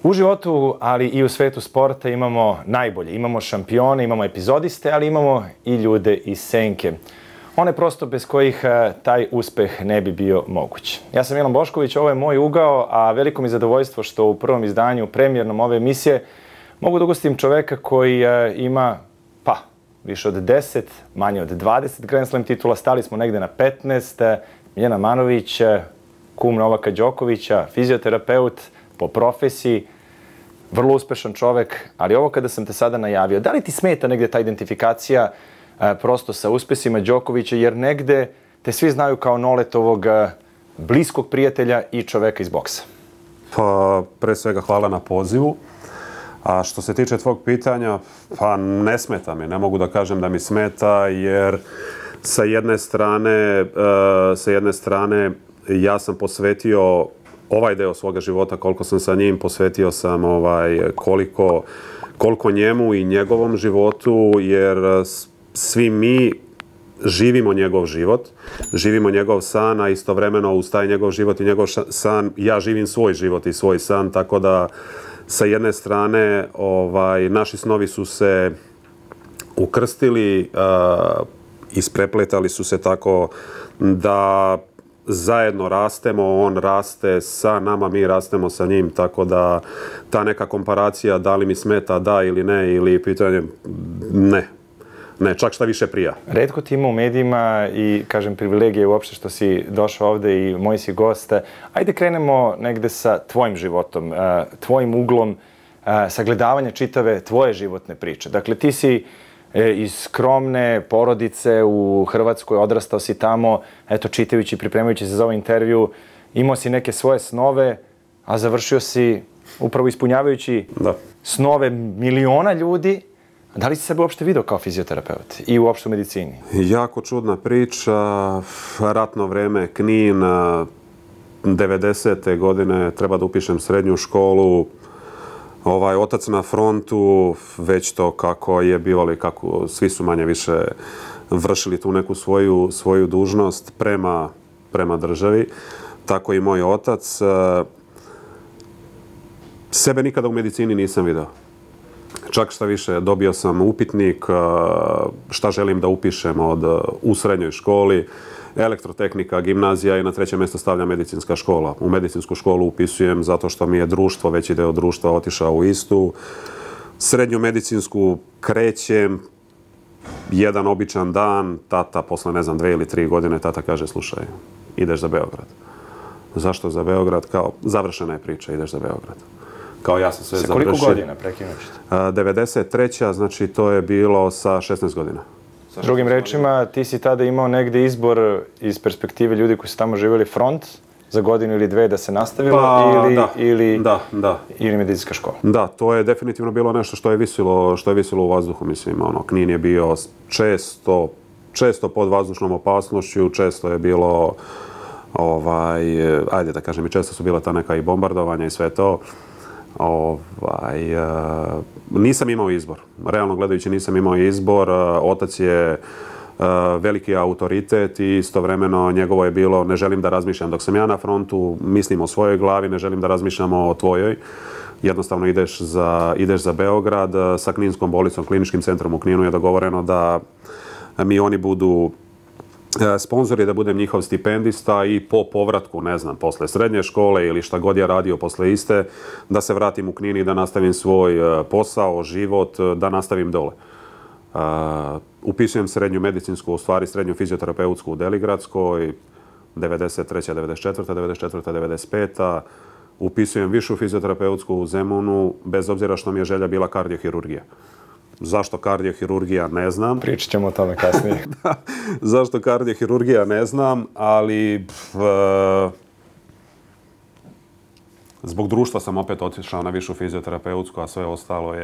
U životu, ali i u svetu sporta imamo najbolje. Imamo šampione, imamo epizodiste, ali imamo i ljude iz senke. One prosto bez kojih taj uspeh ne bi bio moguć. Ja sam Milan Bošković, ovo je moj ugao, a veliko mi zadovoljstvo što u prvom izdanju, premijernom ove emisije, mogu da ugostim čoveka koji ima, više od 10, manje od 20 Grand Slam titula. Stali smo negde na 15. Miljana Manović, kum Novaka Đokovića, fizioterapeut po profesiji, vrlo uspešan čovek, ali ovo kada sam te sada najavio, da li ti smeta negde ta identifikacija prosto sa uspesima Đokovića, jer negde te svi znaju kao Noletovog bliskog prijatelja i čoveka iz boksa? Pa, pre svega hvala na pozivu. A što se tiče tvog pitanja, pa ne smeta mi. Ne mogu da kažem da mi smeta, jer sa jedne strane ja sam posvetio ovaj deo svoga života, koliko sam sa njim, posvetio sam koliko njemu i njegovom životu, jer svi mi živimo njegov život, živimo njegov san, a istovremeno uz taj njegov život i njegov san ja živim svoj život i svoj san, tako da sa jedne strane naši snovi su se ukrstili, isprepletali su se tako da zajedno rastemo, on raste sa nama, mi rastemo sa njim, tako da ta neka komparacija da li mi smeta da ili ne, ili pitanje ne, čak šta više prija. Retko ti ima u medijima i, kažem, privilegije uopšte što si došao ovde i moj si gost. Ajde krenemo negde sa tvojim životom, tvojim uglom, sagledavanja čitave tvoje životne priče. Dakle, ti si iz skromne porodice u Hrvatskoj, odrastao si tamo, eto, čitajući, pripremajući se za ovaj intervju, imao si neke svoje snove, a završio si upravo ispunjavajući snove miliona ljudi. Da li si sebe uopšte video kao fizioterapeut i uopšte u medicini? Jako čudna priča, ratno vreme, Knin, 90. godine, treba da upišem srednju školu, otac na frontu, već to kako je bivalo i kako svi su manje više vršili tu neku svoju dužnost prema državi, tako i moj otac. Sebe nikada u medicini nisam video. Čak šta više, dobio sam upitnik šta želim da upišem u srednjoj školi, elektrotehnika, gimnazija i na treće mjesto stavlja medicinska škola. U medicinsku školu upisujem zato što mi je društvo, veći deo društva otišao u istu. Srednju medicinsku krećem, jedan običan dan, tata posle, 2 ili 3 godine, tata kaže, slušaj, ideš za Beograd. Zašto za Beograd? Kao, završena je priča, ideš za Beograd. Kao ja sam sve završio. Koliko godina prekinućete? 93. Znači to je bilo sa 16 godina. Drugim rečima, ti si tada imao negde izbor iz perspektive ljudi koji su tamo živjeli, front za godinu ili dve da se nastavilo ili medicinska škola? Da, to je definitivno bilo nešto što je visilo u vazduhu, mislim. Knin je bio često pod vazdušnom opasnošću, često je bilo, ajde da kažem, i često su bila ta neka i bombardovanja i sve to. Nisam imao izbor. Realno gledajući nisam imao izbor. Otac je veliki autoritet i istovremeno njegovo je bilo ne želim da razmišljam dok sam ja na frontu, mislim o svojoj glavi, ne želim da razmišljam o tvojoj. Jednostavno ideš za Beograd. Sa Kninskom bolnicom, kliničkim centrom u Kninu je dogovoreno da mi oni budu sponzori, da budem njihov stipendista i po povratku, ne znam, posle srednje škole ili šta god ja radio posle iste, da se vratim u Knin i da nastavim svoj posao, život, da nastavim dole. Upisujem srednju medicinsku, u stvari srednju fizioterapeutsku u Deligradskoj, 93. 94. 94. 95. Upisujem višu fizioterapeutsku u Zemunu, bez obzira što mi je želja bila kardiohirurgija. Zašto kardiohirurgija, ne znam. Pričat ćemo o tome kasnije. Zašto kardiohirurgija, ne znam, ali zbog društva sam opet otišao na višu fizioterapeutsku, a sve ostalo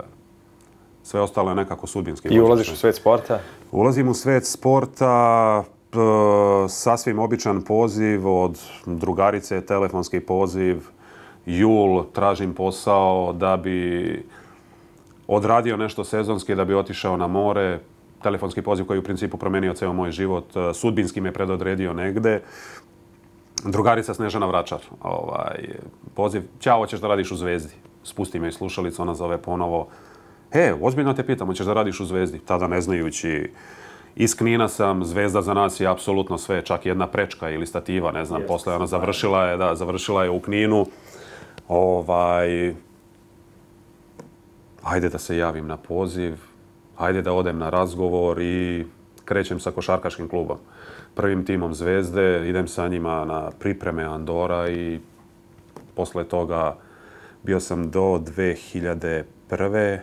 je nekako sudbinski. I ulaziš u svet sporta? Ulazim u svet sporta, sasvim običan poziv od drugarice, telefonski poziv, jul, tražim posao da bi odradio nešto sezonski, da bi otišao na more. Telefonski poziv koji je u principu promenio ceo moj život. Sudbinski me predodredio negde. Drugarica Snežana Vračar. Poziv, ćao, hoćeš da radiš u Zvezdi. spusti me iz slušalice, ona zove ponovo. Ozbiljno te pitam, hoćeš da radiš u Zvezdi? Tada ne znajući. Iz Knina sam, Zvezda za nas je apsolutno sve, čak jedna prečka ili stativa, ne znam, posle ona završila je u Kninu. Ajde da se javim na poziv, ajde da odem na razgovor i krećem sa košarkaškim klubom. Prvim timom Zvezde, idem sa njima na pripreme Andora i posle toga bio sam do 2001.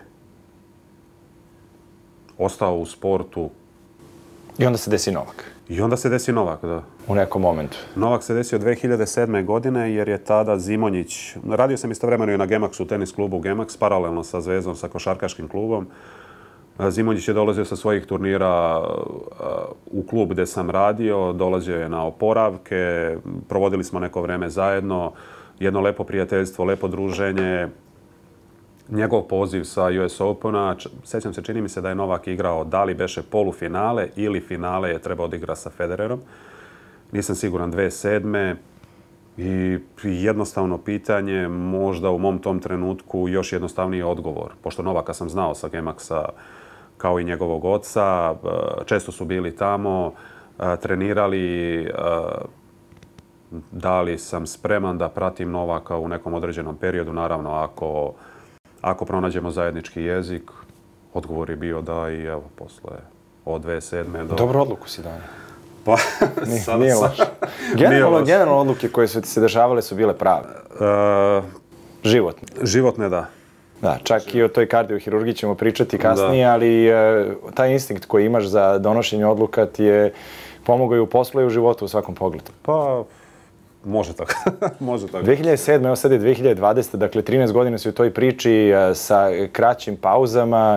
Ostao u sportu. I onda se desi Novak. Da. U nekom momentu. Novak se desio 2007. godine jer je tada Zimonjić, radio sam istovremeno i na Gemaxu, tenis klubu Gemax, paralelno sa Zvezdom, sa košarkaškim klubom. Zimonjić je dolazio sa svojih turnira u klub gde sam radio, dolazio je na oporavke, provodili smo neko vreme zajedno, jedno lepo prijateljstvo, lepo druženje. Njegov poziv sa US Opena, sećam se, čini mi se da je Novak igrao, da li beše polufinale ili finale je trebao da igra sa Federerom. Nisam siguran, 2007. I jednostavno pitanje, možda u mom tom trenutku još jednostavniji odgovor. Pošto Novaka sam znao sa Gemaxa kao i njegovog oca, često su bili tamo, trenirali, da li sam spreman da pratim Novaka u nekom određenom periodu, naravno ako pronađemo zajednički jezik. Odgovor je bio da i evo posle od 2007. do... Dobru odluku si dao. Pa, nije loše. Generalno odluke koje su ti se dešavale su bile prave. Životne. Životne, da. Da, čak i o toj kardiohirurgiji ćemo pričati kasnije, ali taj instinkt koji imaš za donošenje odluka ti je pomogao i u poslu i u životu u svakom pogledu. Pa, može tako. Može tako. 2007. evo sad je 2020. Dakle, 13 godina si u toj priči sa kraćim pauzama.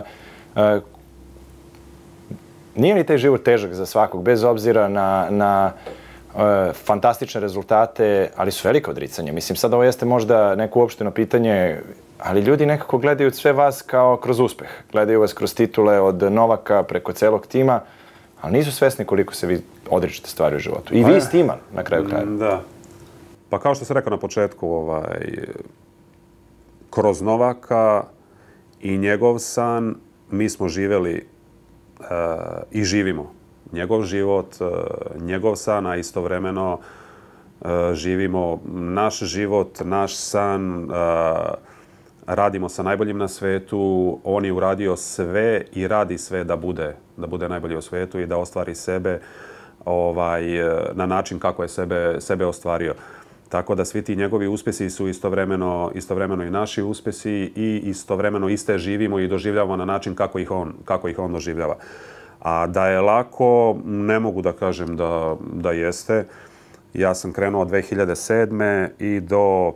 Nije li taj život težak za svakog, bez obzira na fantastične rezultate, ali su velike odricanja. Mislim, sad ovo jeste možda neko uopšteno pitanje, ali ljudi nekako gledaju sve vas kao kroz uspeh. Gledaju vas kroz titule od Novaka preko celog tima, ali nisu svesni koliko se vi odričete stvari u životu. I vi s tima, na kraju kraja. Da. Pa kao što sam rekao na početku, kroz Novaka i njegov san mi smo živeli i živimo njegov život, njegov san, a istovremeno živimo naš život, naš san, radimo sa najboljim na svetu. On je uradio sve i radi sve da bude najbolji u svetu i da ostvari sebe na način kako je sebe ostvario. Tako da svi ti njegovi uspjesi su istovremeno i naši uspjesi i istovremeno iste živimo i doživljavamo na način kako ih on doživljava. A da je lako, ne mogu da kažem da jeste. Ja sam krenuo 2007. i do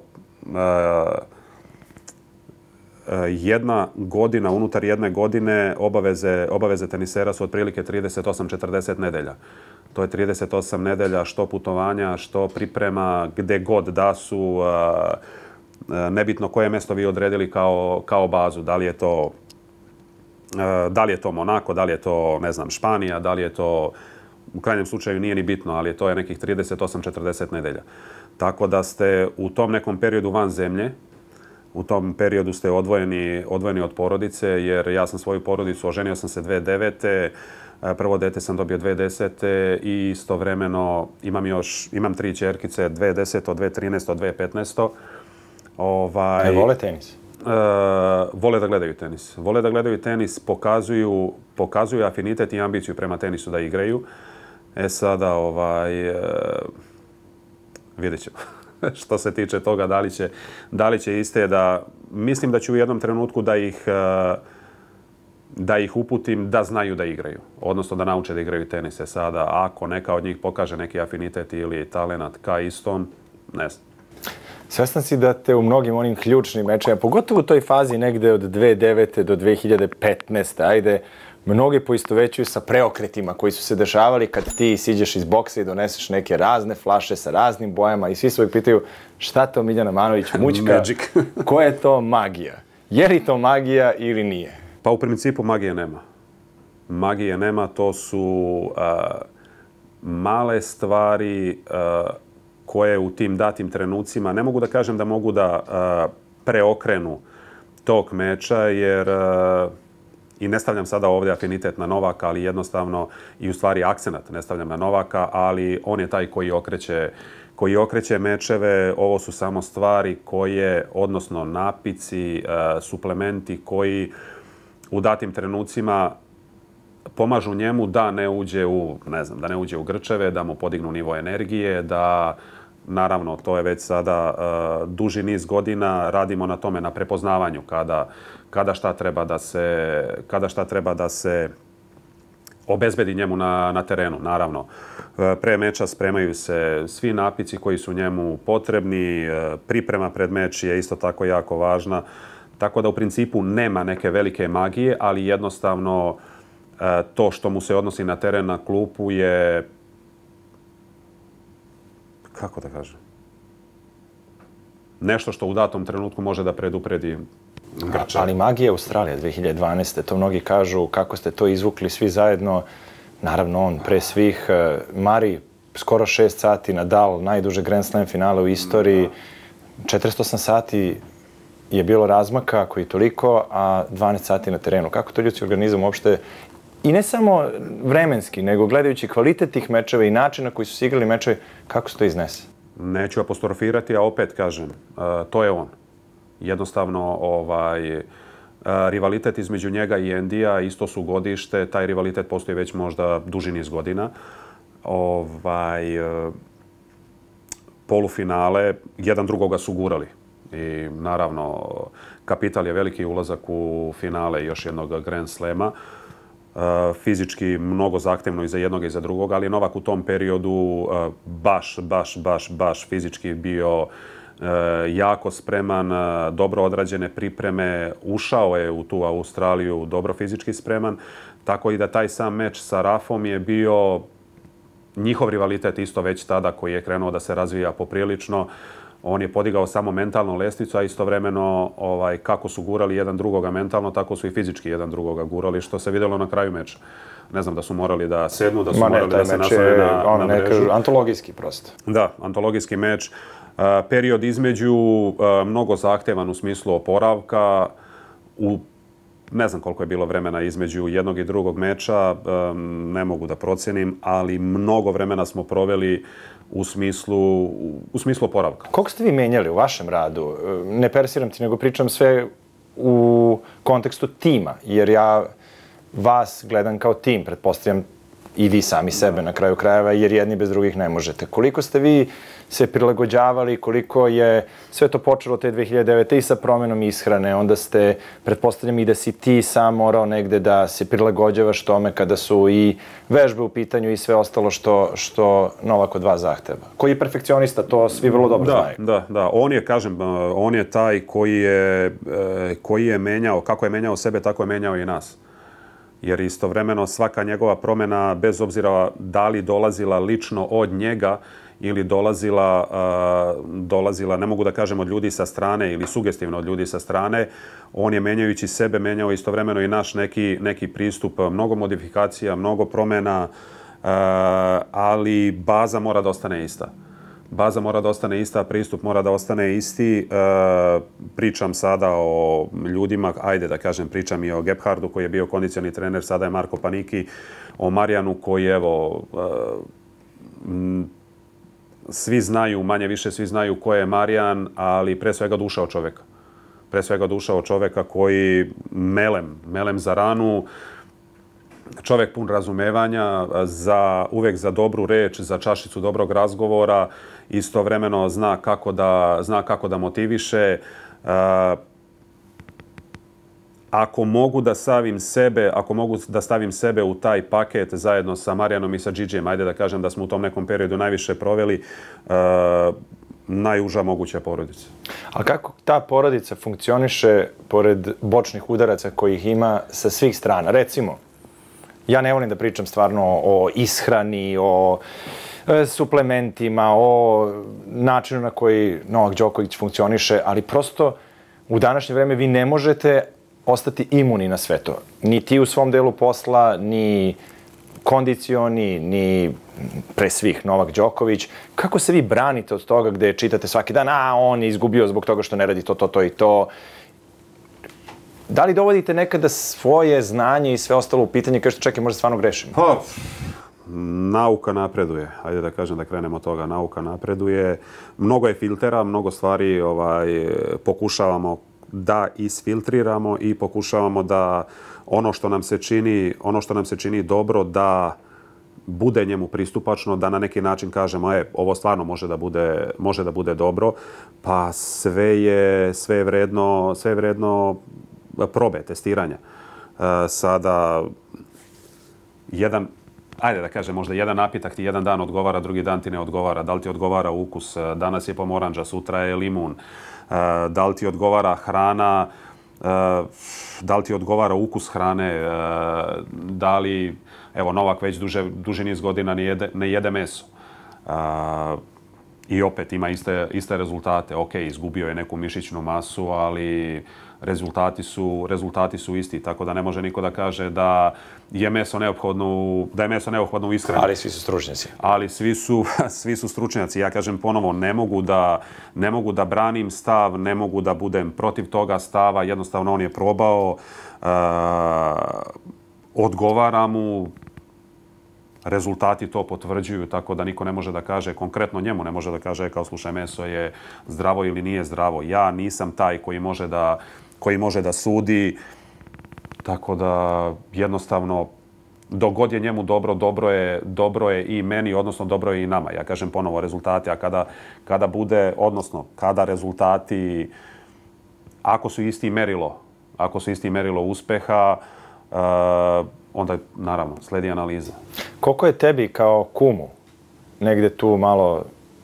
unutar jedne godine obaveze tenisera su otprilike 38-40 nedelja. To je 38 nedelja što putovanja, što priprema, gde god da su, nebitno koje mjesto vi odredili kao bazu. Da li je to Monako, da li je to, ne znam, Španija, da li je to, u krajnjem slučaju nije ni bitno, ali to je nekih 38-40 nedelja. Tako da ste u tom nekom periodu van zemlje, u tom periodu ste odvojeni od porodice, jer ja sam svoju porodicu, oženio sam se 2009. Prvo dete sam dobio 2010. i istovremeno imam 3 ćerkice, 2010, 2013, 2015. Vole tenis? Vole da gledaju tenis. Vole da gledaju tenis, pokazuju afinitet i ambiciju prema tenisu da igraju. Sada, vidjet ćemo. Što se tiče toga, da li će iste da... Mislim da ću u jednom trenutku da ih uputim da znaju da igraju. Odnosno da nauče da igraju tenise. Sada, ako neka od njih pokaže neki afinitet ili talenat ka istom, ne znam. Svestan si da te u mnogim onim ključnim mečima, pogotovo u toj fazi negde od 2009. do 2015. Ajde, mnogi poistovećuju sa preokretima koji su se dešavali kad ti siđeš iz boksa i doneseš neke razne flaše sa raznim bojama i svi se uvijek pitaju šta to Miljana Manović mućka, koja je to magija? Je li to magija ili nije? Pa u principu magije nema. Magije nema, to su male stvari koje u tim datim trenucima, ne mogu da kažem da mogu da preokrenu tog meča, jer i ne stavljam sada ovdje afinitet na Novaka, ali jednostavno i u stvari akcenat ne stavljam na Novaka, ali on je taj koji okreće mečeve. Ovo su samo stvari koje, odnosno napici, suplementi koji u datim trenucima pomažu njemu da ne uđe u, da ne uđe u grčeve, da mu podignu nivo energije, da, naravno, to je već sada duži niz godina, radimo na tome, na prepoznavanju kada šta treba da se obezbedi njemu na terenu. Naravno, pre meča spremaju se svi napici koji su njemu potrebni, priprema pred meč je isto tako jako važna, tako da u principu nema neke velike magije, ali jednostavno to što mu se odnosi na teren, na klupu je, kako da kažem, nešto što u datom trenutku može da predupredi Grča. Ali magija Australije 2012. To mnogi kažu kako ste to izvukli svi zajedno. Naravno, on pre svih. Mari, skoro 6 sati, Nadal, najduže Grand Slam finale u istoriji. 408 sati je bilo razmaka koji toliko, a 12 sati na terenu. Kako to ljudski organizam uopšte, i ne samo vremenski, nego gledajući kvalitet tih mečeva i način na koji su se igrali mečevi, kako se to iznese? Neću apostrofirati, a opet kažem, to je on. Jednostavno, rivalitet između njega i Endija, isto su godište, taj rivalitet postoji već možda duži niz godina. Polufinale, jedan drugoga su gurali. I naravno, kapital je veliki ulazak u finale još jednog Grand Slema. Fizički mnogo zahtevno i za jednog i za drugog, ali Novak u tom periodu baš fizički bio jako spreman, dobro odrađene pripreme, ušao je u tu Australiju dobro fizički spreman, tako i da taj sam meč sa Rafom je bio njihov rivalitet isto već tada koji je krenuo da se razvija poprilično. On je podigao samo mentalnu lestvicu, a istovremeno kako su gurali jedan drugoga mentalno, tako su i fizički jedan drugoga gurali, što se vidjelo na kraju meča. Ne znam da su morali da sednu, da su morali da se naslone na mrežu. Antologijski prosto. Da, antologijski meč. Period između mnogo zahtevan u smislu oporavka. Ne znam koliko je bilo vremena između jednog i drugog meča, ne mogu da procenim, ali mnogo vremena smo proveli u smislu oporavka. Koliko ste vi menjali u vašem radu? Ne persiram ti, nego pričam sve u kontekstu tima, jer ja vas gledam kao tim, pretpostavljam i vi sami sebe na kraju krajeva, jer jedni bez drugih ne možete. Koliko ste vi se prilagođavali, koliko je sve to počelo te 2009. i sa promenom ishrane, onda ste, pretpostavljam i da si ti sam morao negde da se prilagođavaš tome kada su i vežbe u pitanju i sve ostalo što Novak od vas zahteva. Koji je perfekcionista, to svi vrlo dobro znaju. Da. On je, kažem, on je taj koji je menjao, kako je menjao sebe, tako je menjao i nas. Jer istovremeno svaka njegova promjena, bez obzira da li dolazila lično od njega ili dolazila, ne mogu da kažem od ljudi sa strane ili sugestivno od ljudi sa strane, on je menjajući sebe, menjao istovremeno i naš neki pristup, mnogo modifikacija, mnogo promjena, ali baza mora da ostane ista. Baza mora da ostane ista, pristup mora da ostane isti. Pričam sada o ljudima, ajde da kažem, pričam i o Gebhardu koji je bio kondicioni trener, sada je Marko Paniki, o Marijanu koji, evo, svi znaju, manje više svi znaju ko je Marijan, ali pre svega duša od čoveka. Pre svega duša od čoveka koji melem za ranu, čovek pun razumevanja, uvek za dobru reč, za čašicu dobrog razgovora, istovremeno zna kako da motiviše. Ako mogu da stavim sebe u taj paket zajedno sa Marijanom i sa Điđijem, ajde da kažem da smo u tom nekom periodu najviše proveli, najuža moguća porodica. A kako ta porodica funkcioniše pored bočnih udaraca kojih ima sa svih strana? Recimo, ja ne volim da pričam stvarno o ishrani, o suplementima, o načinu na koji Novak Đoković funkcioniše, ali prosto u današnje vreme vi ne možete ostati imuni na sve to. Ni ti u svom delu posla, ni kondicioni, ni pre svih Novak Đoković. Kako se vi branite od toga gde čitate svaki dan, on je izgubio zbog toga što ne radi to i to? Da li dovodite nekada svoje znanje i sve ostalo u pitanje, kažete čekaj, možda stvarno grešimo? Pa, nauka napreduje. Ajde da kažem da krenemo od toga. Nauka napreduje. Mnogo je filtera, mnogo stvari pokušavamo da isfiltriramo i pokušavamo da ono što nam se čini dobro da bude njemu pristupačno, da na neki način kažemo ovo stvarno može da bude dobro, pa sve je vredno probe, testiranja. Sada ajde da kažem, možda jedan napitak ti jedan dan odgovara, drugi dan ti ne odgovara. Da li ti odgovara ukus? Danas je pomorandža, sutra je limun. Da li ti odgovara hrana? Da li ti odgovara ukus hrane? Da li, evo, Novak već duži niz godina ne jede meso. I opet ima iste rezultate. Ok, izgubio je neku mišićnu masu, ali rezultati su isti, tako da ne može niko da kaže da je meso neophodno u ishrani. Ali svi su stručnjaci. Ali svi su stručnjaci. Ja kažem ponovo, ne mogu da branim stav, ne mogu da budem protiv toga stava. Jednostavno on je probao, odgovara mu, rezultati to potvrđuju, tako da niko ne može da kaže, konkretno njemu ne može da kaže kao slušaj, meso je zdravo ili nije zdravo. Ja nisam taj koji može da sudi, tako da jednostavno dok god je njemu dobro je i meni, odnosno dobro je i nama. Ja kažem ponovo rezultati, a kada rezultati, ako su isti merilo uspeha, onda naravno sledi analiza. Koliko je tebi kao kumu negde tu malo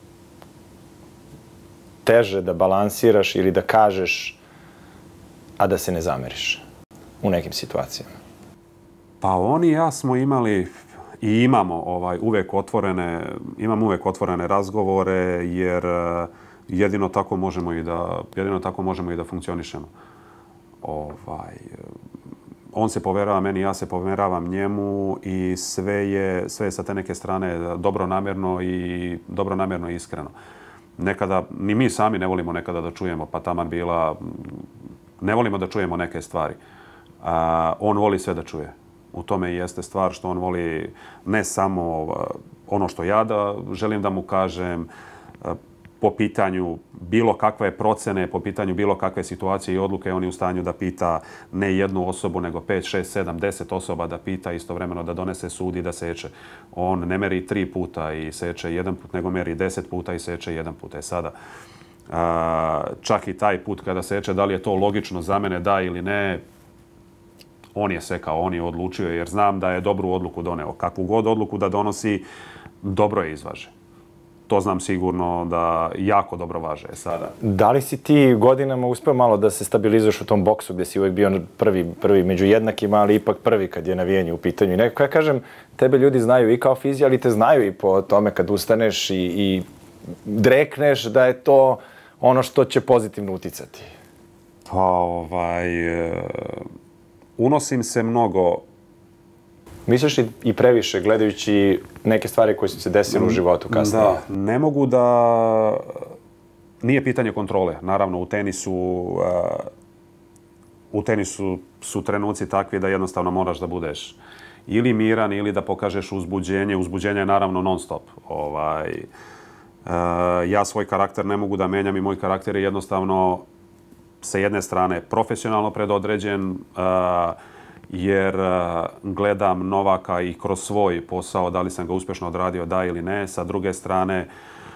teže da balansiraš ili da kažeš, a da se ne zameriš u nekim situacijama? Pa on i ja smo imali i imamo uvek otvorene razgovore, jer jedino tako možemo i da funkcionišemo. On se poverava meni, ja se poveravam njemu i sve je sa te neke strane dobronamjerno i iskreno. Nekada, ni mi sami ne volimo nekada da čujemo, pa taman bila, ne volimo da čujemo neke stvari. On voli sve da čuje. U tome i jeste stvar što on voli ne samo ono što ja želim da mu kažem, po pitanju bilo kakve procene, po pitanju bilo kakve situacije i odluke, on je u stanju da pita ne jednu osobu, nego 5, 6, 7, 10 osoba da pita, istovremeno da donese sud i da seče. On ne meri 3 puta i seče jedan put, nego meri 10 puta i seče jedan put. Sada, čak i taj put kada seče, da li je to logično za mene, da ili ne, on je sekao, on je odlučio, jer znam da je dobru odluku doneo. Kakvu god odluku da donosi, dobro je izvaže. To znam sigurno da jako dobro važe sada. Da li si ti godinama uspeo malo da se stabilizuješ u tom boksu gdje si uvijek bio prvi među jednakima, ali ipak prvi kad je navijanje u pitanju? I nekako ja kažem, tebe ljudi znaju i kao fizija, ali te znaju i po tome kad ustaneš i drekneš da je to ono što će pozitivno uticati. Pa unosim se mnogo. Misliš i previše, gledajući neke stvari koje su se desile u životu kasnije? Da, ne mogu da... Nije pitanje kontrole. Naravno, u tenisu su trenuci takvi da jednostavno moraš da budeš ili miran ili da pokažeš uzbuđenje. Uzbuđenje je naravno non stop. Ja svoj karakter ne mogu da menjam i moj karakter je jednostavno sa jedne strane profesionalno predodređen, jer gledam Novaka i kroz svoj posao, da li sam ga uspješno odradio, da ili ne. Sa druge strane,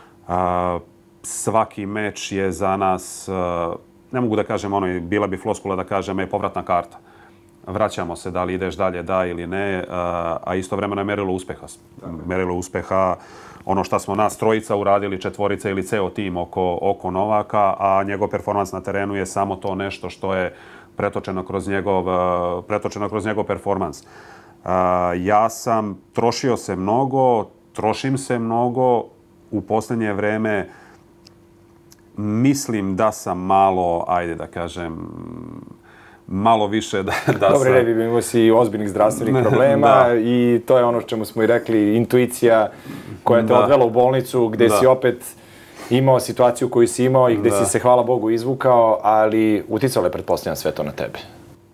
svaki meč je za nas, ne mogu da kažem, bila bi floskula da kažem, povratna karta. Vraćamo se, da li ideš dalje, da ili ne, a istovremeno je merilo uspeha. Merilo uspeha, ono što smo nas trojica uradili, četvorica ili ceo tim oko Novaka, a njegov performans na terenu je samo to nešto što je pretočeno kroz njegov performans. Ja sam trošio se mnogo, trošim se mnogo. U posljednje vreme mislim da sam malo, ajde da kažem, malo više da sam... Dobre, ne bi imao si ozbiljnih zdravstvenih problema i to je ono čemu smo i rekli, intuicija koja te odvela u bolnicu gde si opet imao situaciju koju si imao i gde si se, hvala Bogu, izvukao, ali uticalo je, pretpostavljam, sve to na tebe.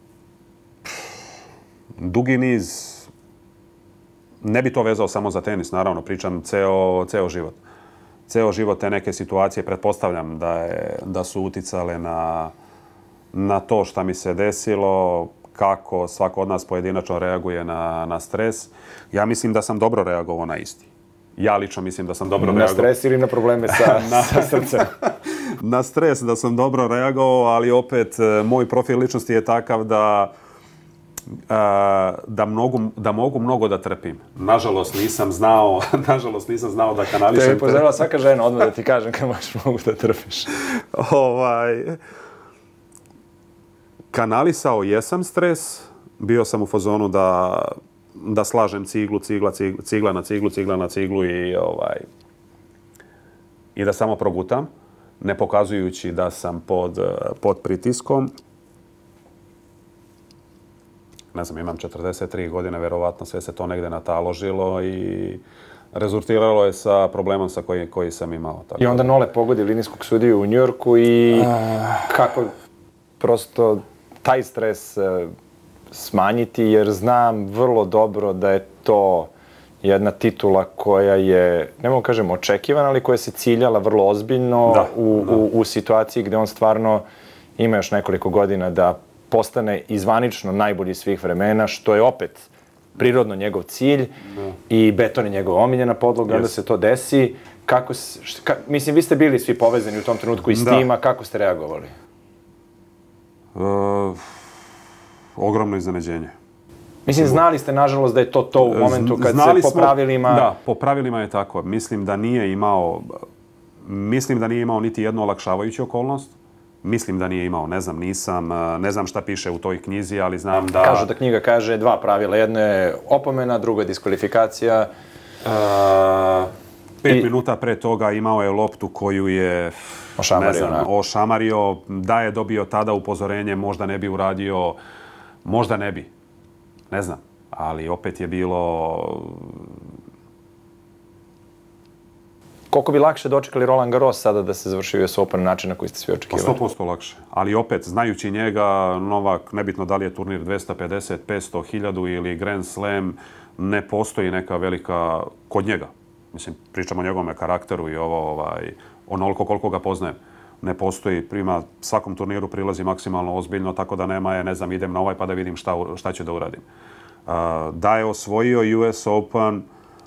dugi niz, ne bi to vezao samo za tenis, naravno, pričam ceo život. Ceo život te neke situacije, pretpostavljam da su uticale na to šta mi se desilo, kako svako od nas pojedinačno reaguje na stres. Ja mislim da sam dobro reagovao na isti. Ja lično mislim da sam dobro reagovao. Na stres ili na probleme sa srcem? Na stres da sam dobro reagovao, ali opet moj profil ličnosti je takav da mogu mnogo da trpim. Nažalost nisam znao da kanališem. Te je upozorila svaka žena odmah da ti kažem kad možeš mogu da trpiš. Kanalisao jesam stres, bio sam u fazonu da slažem cigla na ciglu i da samo progutam, ne pokazujući da sam pod pritiskom. Ne znam, imam 43 godine, verovatno sve se to negde nataložilo i rezultiralo je sa problemom koji sam imao. I onda Nole pogodi linijskog sudiju u Njujorku i kako prosto taj stres smanjiti, jer znam vrlo dobro da je to jedna titula koja je, ne mogu kažem očekivana, ali koja se ciljala vrlo ozbiljno u situaciji gde on stvarno ima još nekoliko godina da postane izvanično najbolji svih vremena, što je opet prirodno njegov cilj i beton je njegova omiljena podloga, onda se to desi. Mislim, vi ste bili svi povezani u tom trenutku i s tima, kako ste reagovali? Ogromno iznenađenje. Mislim, znali ste, nažalost, da je to u momentu kad se po pravilima... Da, po pravilima je tako. Mislim da nije imao niti jednu olakšavajuću okolnost. Mislim da nije imao, ne znam šta piše u toj knjizi, ali znam da... Kažu da knjiga kaže dva pravila. Jedno je opomena, drugo je diskvalifikacija. 5 minuta pre toga imao je loptu koju je ošamario. Da je dobio tada upozorenje, možda ne bi uradio, možda ne bi. Ne znam, ali opet je bilo... Koliko bi lakše dočekali Roland Garros sada da se završi US Open na način na koji ste svi očekivali? 100% lakše. Ali opet, znajući njega, Novak, nebitno da li je turnir 250, 500, 1000 ili Grand Slam, ne postoji neka velika kod njega. Mislim, pričamo o njegovome karakteru i onoliko koliko ga poznajem. Ne postoji, prima svakom turniru prilazi maksimalno ozbiljno, tako da nema ne znam, idem na ovaj pa da vidim šta ću da uradim. Da je osvojio US Open,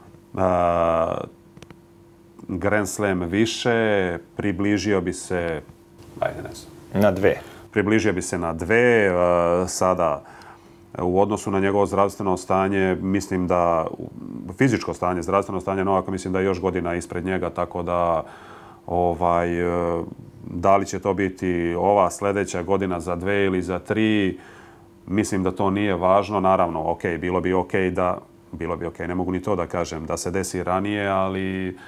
Grand Slam više, približio bi se, ne znam. Na 2. Približio bi se na 2, sada u odnosu na njegovo zdravstveno stanje, mislim da, fizičko stanje, zdravstveno stanje Novaka, mislim da je još godina ispred njega, tako da da li će to biti ova sljedeća godina za 2 ili za 3, mislim da to nije važno. Naravno, bilo bi ok, ne mogu ni to da kažem, da se desi ranije, ali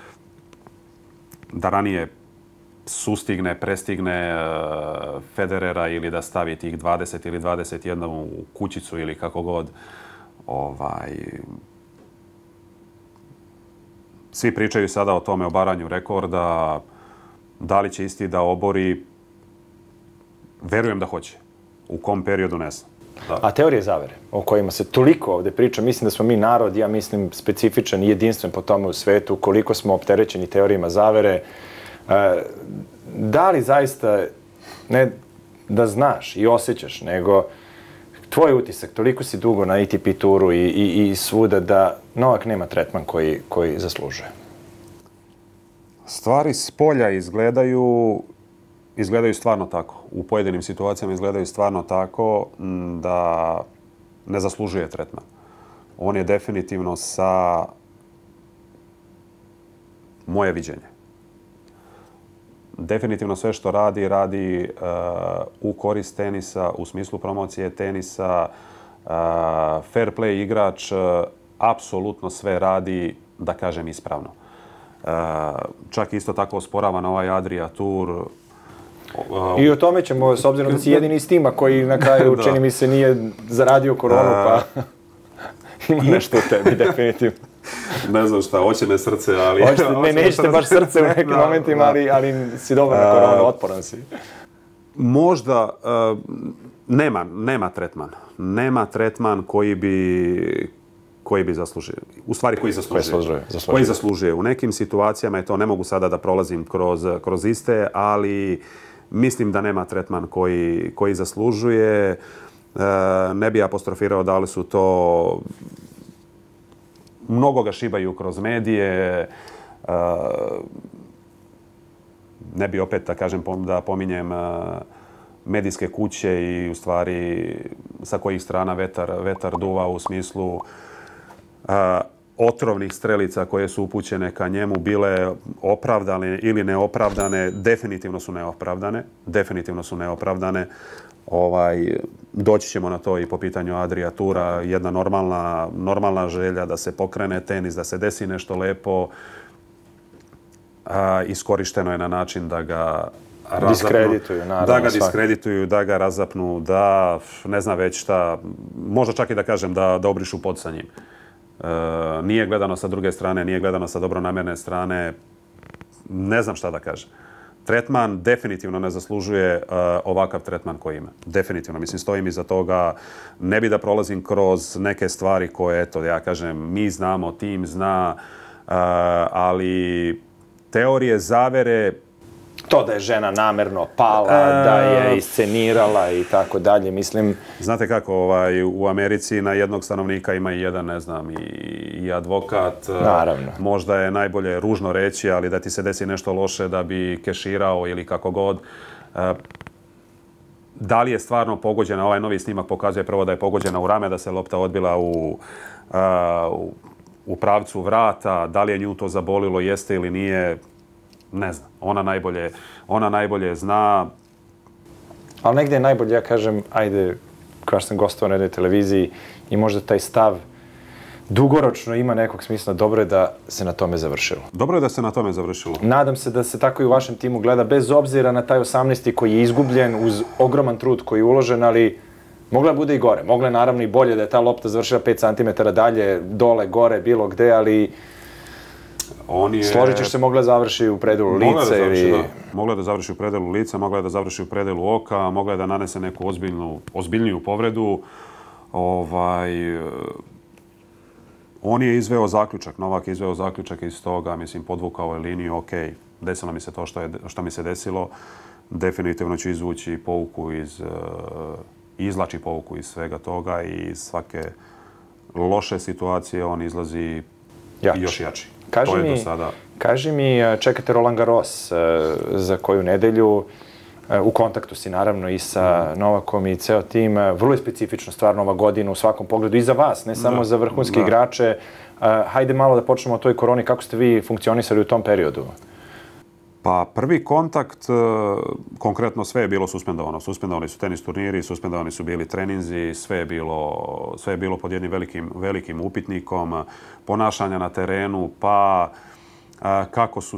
da ranije sustigne, prestigne Federera ili da stavi tih 20 ili 21 u kućicu ili kako god. Svi pričaju sada o tome, o baranju rekorda. Da li će isti da obori? Verujem da hoće. U kom periodu ne znam. A teorije zavere, o kojima se toliko ovde priča, mislim da smo mi narod, ja mislim, specifičan i jedinstven po tome u svetu, koliko smo opterećeni teorijama zavere. Da li zaista, ne da znaš i osjećaš, nego tvoj utisak, toliko si dugo na ATP turu i svuda da Novak nema tretman koji zaslužuje? Stvari s polja izgledaju stvarno tako. U pojedinim situacijama izgledaju stvarno tako da ne zaslužuje tretman. On je definitivno sa moje viđenje. Definitivno sve što radi u korist tenisa, u smislu promocije tenisa, fair play igrač, apsolutno sve radi, da kažem, ispravno. Čak isto tako osporava na ovaj Adria Tour. I o tome ćemo, s obzirom da si jedini iz tima koji na kraju, čini mi se, nije zaradio koronu, pa ima nešto u tebi, definitivno. Ne znam šta, hoće me srce, ali... Nećete baš srce u nekim momentima, ali si dobar na koronu, otporan si. Možda, Nema tretman. Nema tretman koji bi zaslužio. U stvari koji zaslužuje. Koji zaslužuje. U nekim situacijama je to, ne mogu sada da prolazim kroz iste, ali mislim da nema tretman koji zaslužuje. Ne bi apostrofirao da li su to... Mnogo ga šibaju kroz medije. Ne bi opet, da kažem, da pominjem medijske kuće i u stvari sa kojih strana vetar duva u smislu otrovnih strelica koje su upućene ka njemu, bile opravdane ili neopravdane. Definitivno su neopravdane. Doći ćemo na to i po pitanju Adrija Tura. Jedna normalna želja da se pokrene tenis, da se desi nešto lepo. Iskorišteno je na način da ga diskredituju, da ga razapnu, da ne znam već šta, možda čak i da kažem da obrišu pod sa njim. Nije gledano sa druge strane, nije gledano sa dobronamjerne strane, ne znam šta da kažem. Tretman definitivno ne zaslužuje ovakav tretman koji ima. Definitivno, mislim, stojim iza toga. Ne bi da prolazim kroz neke stvari koje, eto, ja kažem, mi znamo, tim zna, ali teorije zavere... To da je žena namerno pala, da je iscenirala i tako dalje, mislim... Znate kako, u Americi na jednog stanovnika ima i jedan, ne znam, i advokat. Naravno. Možda je najbolje ružno reći, ali da ti se desi nešto loše da bi keširao ili kako god. Da li je stvarno pogođena, ovaj novi snimak pokazuje prvo da je pogođena u rame, da se lopta odbila u pravcu vrata, da li je nju to zabolilo, jeste ili nije, ne znam. Ona najbolje zna. Ali negdje je najbolje, ja kažem, ajde, kao što sam gostovao na jednoj televiziji i možda taj stav dugoročno ima nekog smisla, dobro je da se na tome završilo. Dobro je da se na tome završilo. Nadam se da se tako i u vašem timu gleda, bez obzira na taj 18. koji je izgubljen uz ogroman trud koji je uložen, ali mogla je bude i gore. Mogla je naravno i bolje da je ta lopta završila 5 cm dalje, dole, gore, bilo gde, ali složit ćeš se, mogla je završi u predelu lica ili... Mogla je da završi u predelu lica, mogla je da završi u predelu oka, mogla je da nanese neku ozbiljniju povredu. On je izveo zaključak, Novak je izveo zaključak iz toga, mislim, podvukao je liniju, ok, desilo mi se to što mi se desilo, definitivno ću izvući pouku izvlači pouku iz svega toga i iz svake loše situacije on izlazi još jači. Kaži mi, čekate Roland Garros za koju nedelju, u kontaktu si naravno i sa Novakom i ceo tim. Vrlo je specifično stvarno ova godina u svakom pogledu i za vas, ne samo za vrhunske igrače. Hajde malo da počnemo o toj koroni. Kako ste vi funkcionisali u tom periodu? Pa prvi kontakt, konkretno sve je bilo suspendovano. Suspendovani su tenis turniri, suspendovani su bili treninzi, sve je bilo pod jednim velikim upitnikom ponašanja na terenu, pa kako su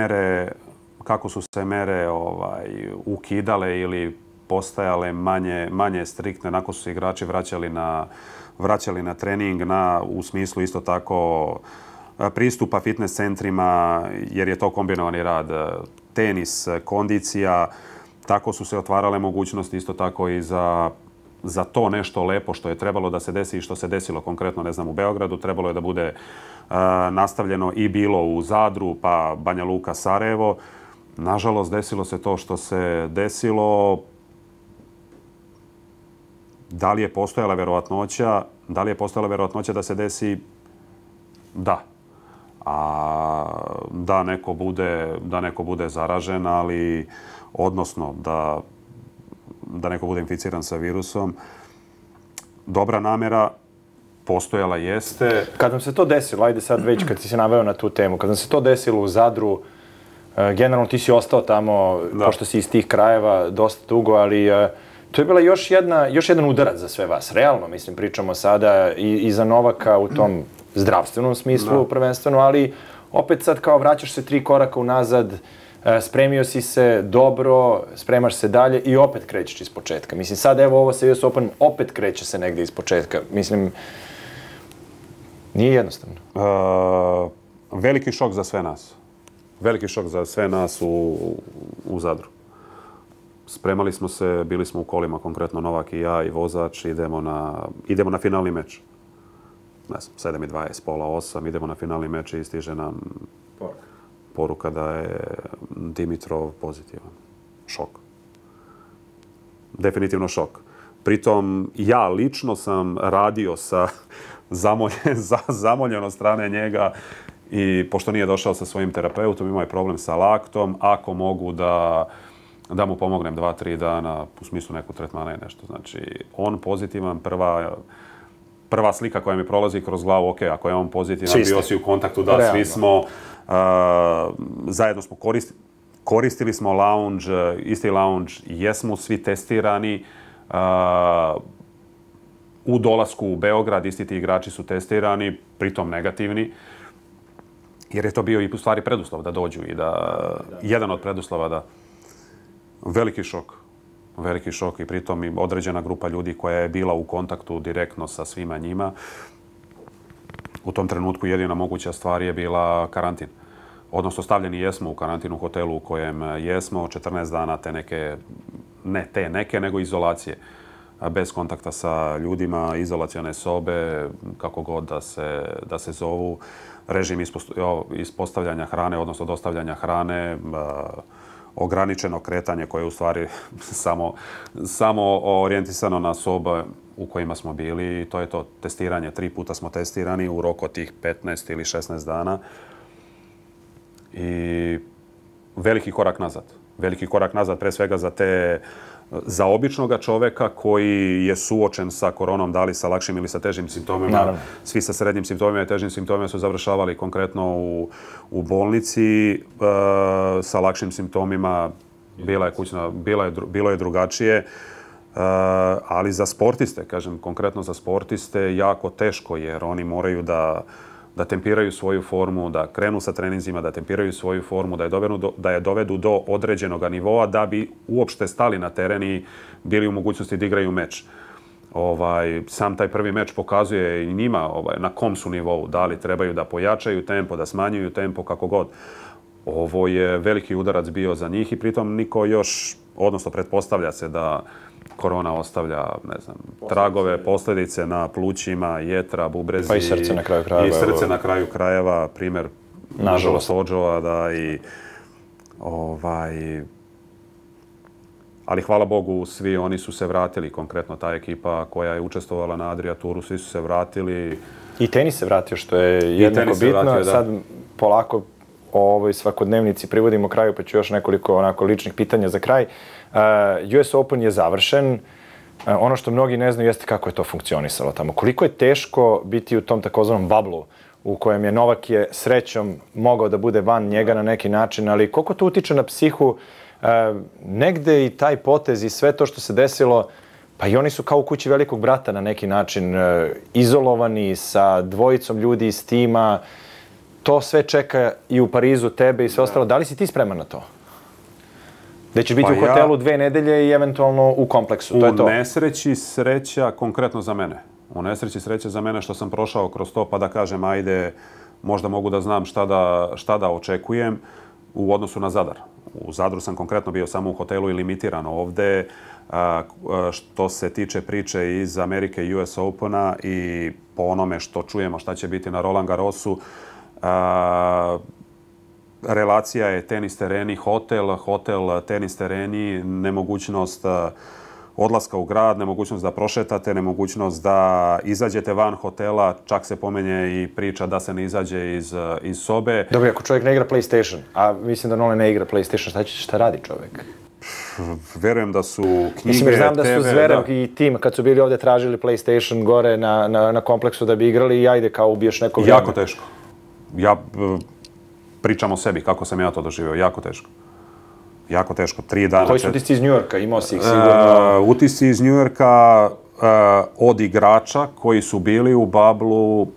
se mere ukidale ili postajale manje striktne, nakon su se igrači vraćali na trening, u smislu isto tako pristupa fitness centrima, jer je to kombinovani rad, tenis, kondicija. Tako su se otvarale mogućnosti isto tako i za to nešto lepo što je trebalo da se desi i što se desilo konkretno, ne znam, u Beogradu. Trebalo je da bude nastavljeno i bilo u Zadru, pa Banja Luka, Sarajevo. Nažalost, desilo se to što se desilo. Da li je postojala verovatnoća da se desi? Da. Da neko bude zaražen, ali odnosno da neko bude inficiran sa virusom. Dobra namjera postojala jeste. Kad vam se to desilo, ajde sad već kad si se naveo na tu temu, kad vam se to desilo u Zadru, generalno ti si ostao tamo, pošto si iz tih krajeva dosta dugo, ali to je bila još jedan udarac za sve vas. Realno, mislim, pričamo sada i za Novaka u tom zdravstvenom smislu prvenstveno, ali opet sad kao vraćaš se 3 koraka unazad, spremio si se dobro, spremaš se dalje i opet krećeš iz početka. Mislim, sad evo ovo sa US Open, opet kreće se negdje iz početka. Mislim, nije jednostavno. Veliki šok za sve nas. Veliki šok za sve nas u Zadru. spremali smo se, bili smo u kolima, konkretno Novak i ja i vozač, idemo na finalni meč. Ne znam, 7:20, pola 8, idemo na finalni meč i stiže nam poruka da je Dimitrov pozitivan. Šok. Definitivno šok. Pritom, ja lično sam radio sa zamoljen od strane njega i pošto nije došao sa svojim terapeutom, imao je problem sa laktom, ako mogu da mu pomognem 2-3 dana u smislu nekog tretmana i nešto. Znači, on pozitivan, prva slika koja mi prolazi kroz glavu, ok, ako je on pozitivan, bio si u kontaktu, da, realno. Svi smo, zajedno smo koristili smo lounge, isti lounge, jesmo svi testirani. U dolasku u Beograd isti ti igrači su testirani, pritom negativni, jer je to bio i u stvari preduslov da dođu i jedan od preduslova da veliki šok i pritom i određena grupa ljudi koja je bila u kontaktu direktno sa svima njima. U tom trenutku jedina moguća stvar je bila karantin. Odnosno, stavljeni jesmo u karantin u hotelu u kojem jesmo, 14 dana nego izolacije. Bez kontakta sa ljudima, izolacione sobe, kako god da se zovu. Režim ispostavljanja hrane, odnosno dostavljanja hrane, ograničeno kretanje koje je u stvari samo orijentisano na sobe u kojima smo bili. I to je to testiranje. 3 puta smo testirani u roku od tih 15 ili 16 dana. I veliki korak nazad. Veliki korak nazad pre svega za običnoga čoveka koji je suočen sa koronom, da li sa lakšim ili sa težim simptomima. Naravno. Svi sa srednjim simptomima i težim simptomima su završavali konkretno u bolnici. Sa lakšim simptomima bilo je drugačije. Ali za sportiste, kažem konkretno za sportiste, jako teško jer oni moraju da tempiraju svoju formu, da krenu sa treninzima, da tempiraju svoju formu, da je dovedu do određenog nivoa da bi uopšte stali na teren i bili u mogućnosti da igraju meč. Sam taj prvi meč pokazuje i njima na kom su nivou, da li trebaju da pojačaju tempo, da smanjuju tempo, kako god. Ovo je veliki udarac bio za njih i pritom niko još, odnosno pretpostavlja se da korona ostavlja, ne znam, tragove, posljedice na plućima, jetra, bubrezi. Pa i srce na kraju krajeva. I srce na kraju krajeva, primjer nažalost Odžova, da i ali hvala Bogu, svi oni su se vratili, konkretno ta ekipa koja je učestvovala na Adria Touru, svi su se vratili. I tenis se vratio, što je jednako bitno. Sad polako ovoj svakodnevnici privodimo kraju, pa ću još nekoliko onako ličnih pitanja za kraj. US Open je završen. Ono što mnogi ne znaju jeste kako je to funkcionisalo tamo. Koliko je teško biti u tom takozvanom bablu u kojem je Novak je srećom mogao da bude van njega na neki način, ali koliko to utiče na psihu, negde i taj potez i sve to što se desilo, pa i oni su kao u kući velikog brata na neki način, izolovani sa dvojicom ljudi iz tima, to sve čeka i u Parizu tebe i sve ostalo. Da li si ti spreman na to? Da ćeš biti u hotelu 2 nedelje i eventualno u kompleksu, to je to. U nesreći sreća konkretno za mene. U nesreći sreća za mene što sam prošao kroz to pa da kažem ajde, možda mogu da znam šta da očekujem u odnosu na Zadar. U Zadru sam konkretno bio samo u hotelu i limitiran ovde. Što se tiče priče iz Amerike i US Opena i po onome što čujemo šta će biti na Roland Garrosu, relacija je tenis tereni, hotel, tenis tereni, nemogućnost odlaska u grad, nemogućnost da prošetate, nemogućnost da izađete van hotela, čak se pomenje i priča da se ne izađe iz sobe. Dobro, ako čovjek ne igra PlayStation, a mislim da Nolan ne igra PlayStation, šta radi čovjek? Verujem da su knjige, mislim, znam da su Zverev i tim, kad su bili ovdje tražili PlayStation gore na kompleksu da bi igrali i ajde kao ubiješ neko vrijeme. Jako teško. Ja pričam o sebi, kako sam ja to doživio. Jako teško. Jako teško. 3 dana... Koji su utisci iz Njujorka? Imao si ih sigurno? Utisci iz Njujorka od igrača koji su bili u bablu.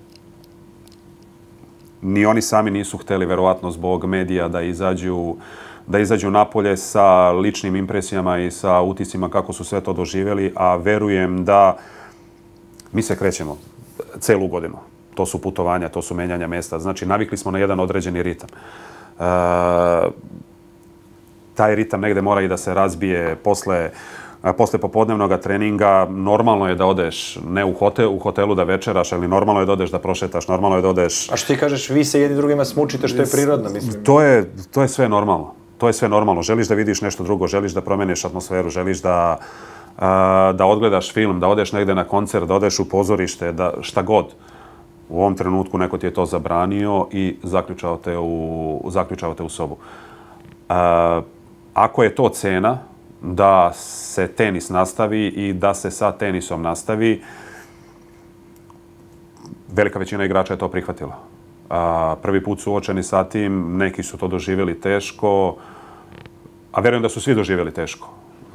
Ni oni sami nisu hteli, verovatno zbog medija, da izađu napolje sa ličnim impresijama i sa utiscima kako su sve to doživjeli, a verujem da mi se krećemo celu godinu. To su putovanja, to su menjanja mjesta. Znači, navikli smo na jedan određeni ritam. taj ritam negde mora i da se razbije posle popodnevnog treninga. Normalno je da odeš ne u hotelu da večeraš, ali normalno je da odeš da prošetaš, normalno je da odeš... A što ti kažeš, vi se jedni drugima smučite, što je prirodno, mislim? To je sve normalno. To je sve normalno. Želiš da vidiš nešto drugo, želiš da promeniš atmosferu, želiš da odgledaš film, da odeš negde na koncert, da odeš u pozorište, da šta god. U ovom trenutku neko ti je to zabranio i zaključao te u sobu. Ako je to cena da se tenis nastavi i da se sa tenisom nastavi, velika većina igrača je to prihvatila. Prvi put su suočeni sa tim, neki su to doživjeli teško, a vjerujem da su svi doživjeli teško.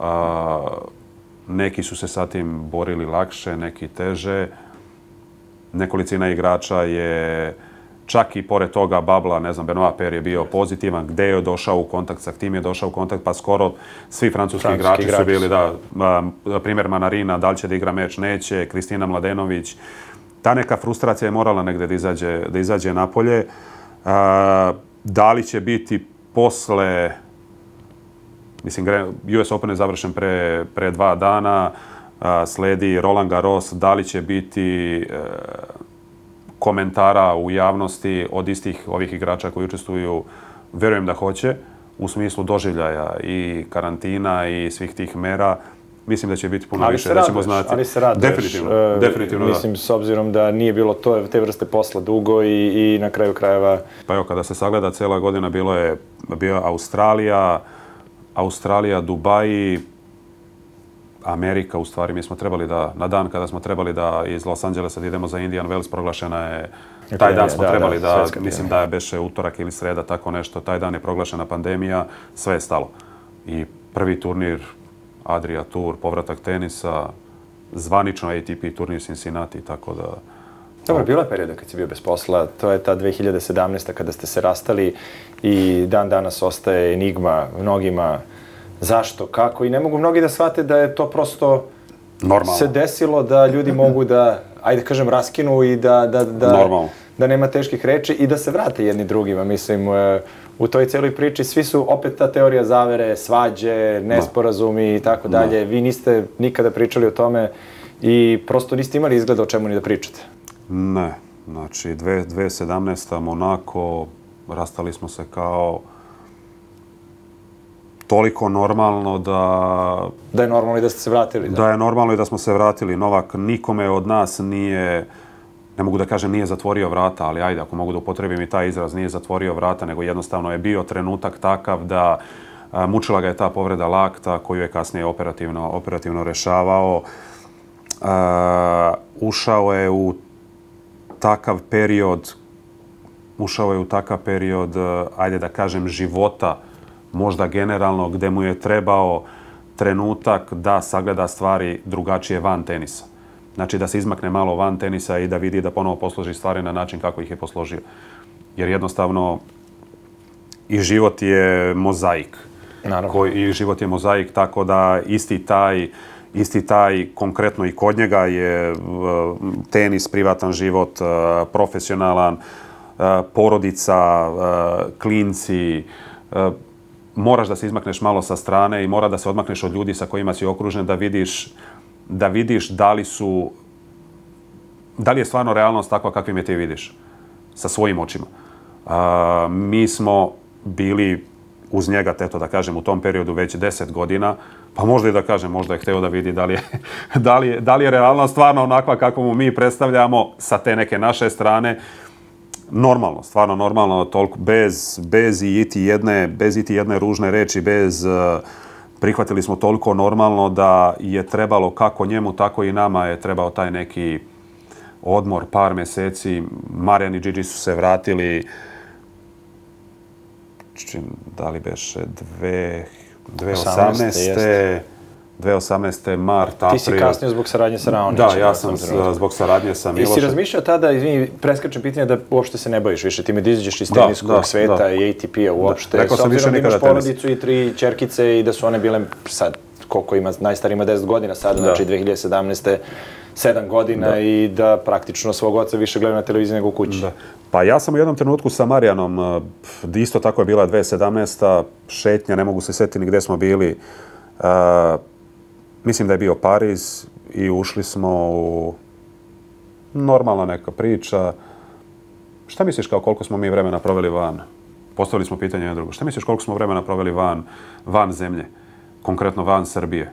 Neki su se sa tim borili lakše, neki teže. Nekolicina igrača je, čak i pored toga Babla, ne znam, Benoit Paire je bio pozitivan, gde je došao u kontakt, sa tim je došao u kontakt, pa skoro svi francuski igrači su bili, primjer Manarina, da li će da igra meč, neće, Kristina Mladenović. Ta neka frustracija je morala negde da izađe napolje. Da li će biti posle, mislim, US Open je završen pre 2 dana, sledi Roland Garros, da li će biti komentara u javnosti od istih ovih igrača koji učestvuju, verujem da hoće, u smislu doživljaja i karantina i svih tih mera. Mislim da će biti puno više, da ćemo znati. Ali se raduješ. Definitivno, da. Mislim, s obzirom da nije bilo te vrste posla dugo i na kraju krajeva... Pa evo, kada se sagleda cijela godina, bio Australija, Dubaji, Amerika, u stvari, mi smo trebali da, na dan kada smo trebali da iz Los Angelesa idemo za Indian Wells, proglašena je, taj dan smo trebali da, mislim da je beše utorak ili sreda, tako nešto, taj dan je proglašena pandemija, sve je stalo. I prvi turnir, Adria Tour, povratak tenisa, zvanično ATP turnir Cincinnati, tako da... Dobro, bila je perioda kad si bio bez posla, to je ta 2017. kada ste se rastali i dan danas ostaje enigma mnogima. Zašto, kako? I ne mogu mnogi da shvate da je to prosto se desilo da ljudi mogu da, ajde kažem, raskinu i da nema teških reči i da se vrate jedni drugima. Mislim, u toj celoj priči svi su opet ta teorija zavere, svađe, nesporazumi i tako dalje. Vi niste nikada pričali o tome i prosto niste imali izgleda o čemu ni da pričate. Ne. Znači, 2017. Monako, rastali smo se kao toliko normalno da... Da je normalno i da ste se vratili. Da je normalno i da smo se vratili. Novak nikome od nas nije, ne mogu da kažem nije zatvorio vrata, ali ajde, ako mogu da upotrebim i taj izraz, nije zatvorio vrata, nego jednostavno je bio trenutak takav da mučila ga je ta povreda lakta koju je kasnije operativno rešavao. Ušao je u takav period, ajde da kažem, života, možda generalno, gde mu je trebao trenutak da sagleda stvari drugačije van tenisa. Znači da se izmakne malo van tenisa i da vidi da ponovo posloži stvari na način kako ih je posložio. Jer jednostavno i život je mozaik. Naravno. I život je mozaik, tako da isti taj, konkretno i kod njega je tenis, privatan život, profesionalan, porodica, klinci. Moraš da se izmakneš malo sa strane i mora da se odmakneš od ljudi sa kojima si okružen, da vidiš da li je stvarno realnost takva kakvim je ti vidiš sa svojim očima. Mi smo bili uz njega, eto da kažem, u tom periodu već 10 godina, pa možda i da kažem, možda je hteo da vidi da li je realnost stvarno onakva kako mu mi predstavljamo sa te neke naše strane. Normalno, stvarno normalno, toliko bez iti jedne ružne reči, prihvatili smo toliko normalno da je trebalo kako njemu, tako i nama je trebao taj neki odmor, par meseci. Marijan i Gigi su se vratili, da li beše 2018. mart, april. Ti si kasnio zbog saradnje sa Raonićem. Da, ja sam zbog saradnje sa Milošem. Jesi razmišljao tada, izvini, preskačem pitanje, da uopšte se ne baviš više time da izađeš iz teniskog sveta i ATP-a uopšte? Rekao sam više nikada tenis. Imaš porodicu i 3 ćerkice i da su one bile sad koliko ima, najstariji ima 10 godina sada, znači 2017. 7 godina i da praktično svog oca više gleda na televiziji nego u kući. Pa ja sam u jednom trenutku sa Marijanom, isto tako je bila 2017. šetnja, ne mogu se setiti ni gdje smo bili. Mislim da je bio Pariz i ušli smo u normalna neka priča. Šta misliš kao koliko smo mi vremena proveli van? Postavili smo pitanje jedno drugo. Šta misliš koliko smo vremena proveli van zemlje? Konkretno van Srbije.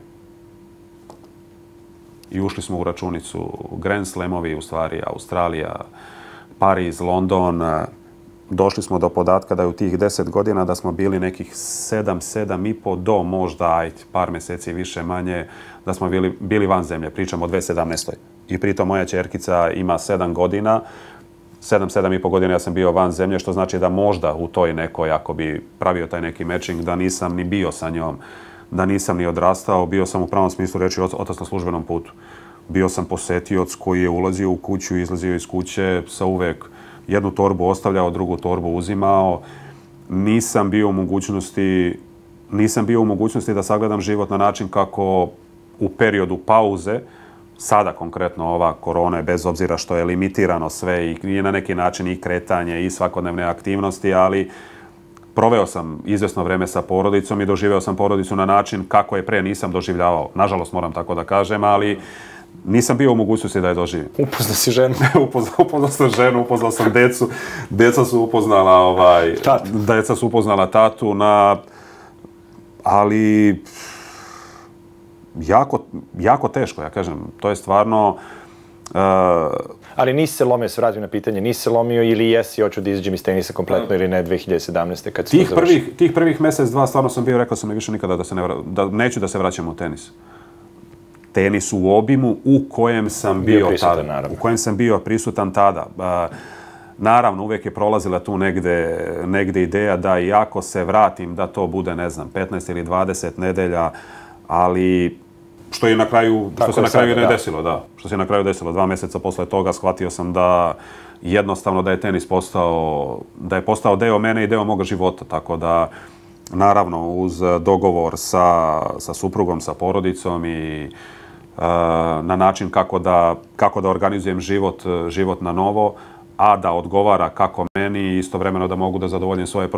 I ušli smo u računicu Grand Slamovi, u stvari Australija, Pariz, London. Došli smo do podatka da je u tih 10 godina da smo bili nekih 7,5 do možda par mjeseci više manje da smo bili van zemlje. Pričamo o 2017. I pritom moja ćerkica ima 7 godina. 7,5 godina ja sam bio van zemlje, što znači da možda u toj nekoj, ako bi pravio taj neki matching, da nisam ni bio sa njom, da nisam ni odrastao, bio sam u pravom smislu reći otac na službenom putu. Bio sam posetioc koji je ulazio u kuću i izlazio iz kuće sa uvek jednu torbu ostavljao, drugu torbu uzimao. Nisam bio u mogućnosti da sagledam život na način kako u periodu pauze, sada konkretno ova korona, bez obzira što je limitirano sve i na neki način i kretanje i svakodnevne aktivnosti, ali proveo sam izvjesno vreme sa porodicom i doživeo sam porodicu na način kako je pre nisam doživljavao. Nažalost, moram tako da kažem, ali nisam bio u mogućnosti da je doživim. Upoznao si ženu. Upoznao sam ženu, upoznao sam decu. Deca su upoznala tatu, ali jako teško, ja kažem. To je stvarno... Ali nisi se lomio, se vratim na pitanje, nisi se lomio ili jesi, hoću da izađem iz tenisa kompletno ili ne 2017. kad se to završi? Tih prvih mjesec, dva stvarno sam bio, rekao sam više nikada da neću da se vraćam u tenis. Tenis u obimu u kojem sam bio tada. U kojem sam bio prisutan tada. Naravno, uvijek je prolazila tu negde ideja da i ako se vratim, da to bude, ne znam, 15 ili 20 nedelja, ali što se na kraju ne desilo, da. Što se na kraju desilo. 2 mjeseca posle toga shvatio sam da jednostavno da je tenis postao deo mene i deo moga života. Tako da, naravno, uz dogovor sa suprugom, sa porodicom i na način kako da organizujem život na novo, a da odgovara kako meni i istovremeno da mogu da zadovoljim svoje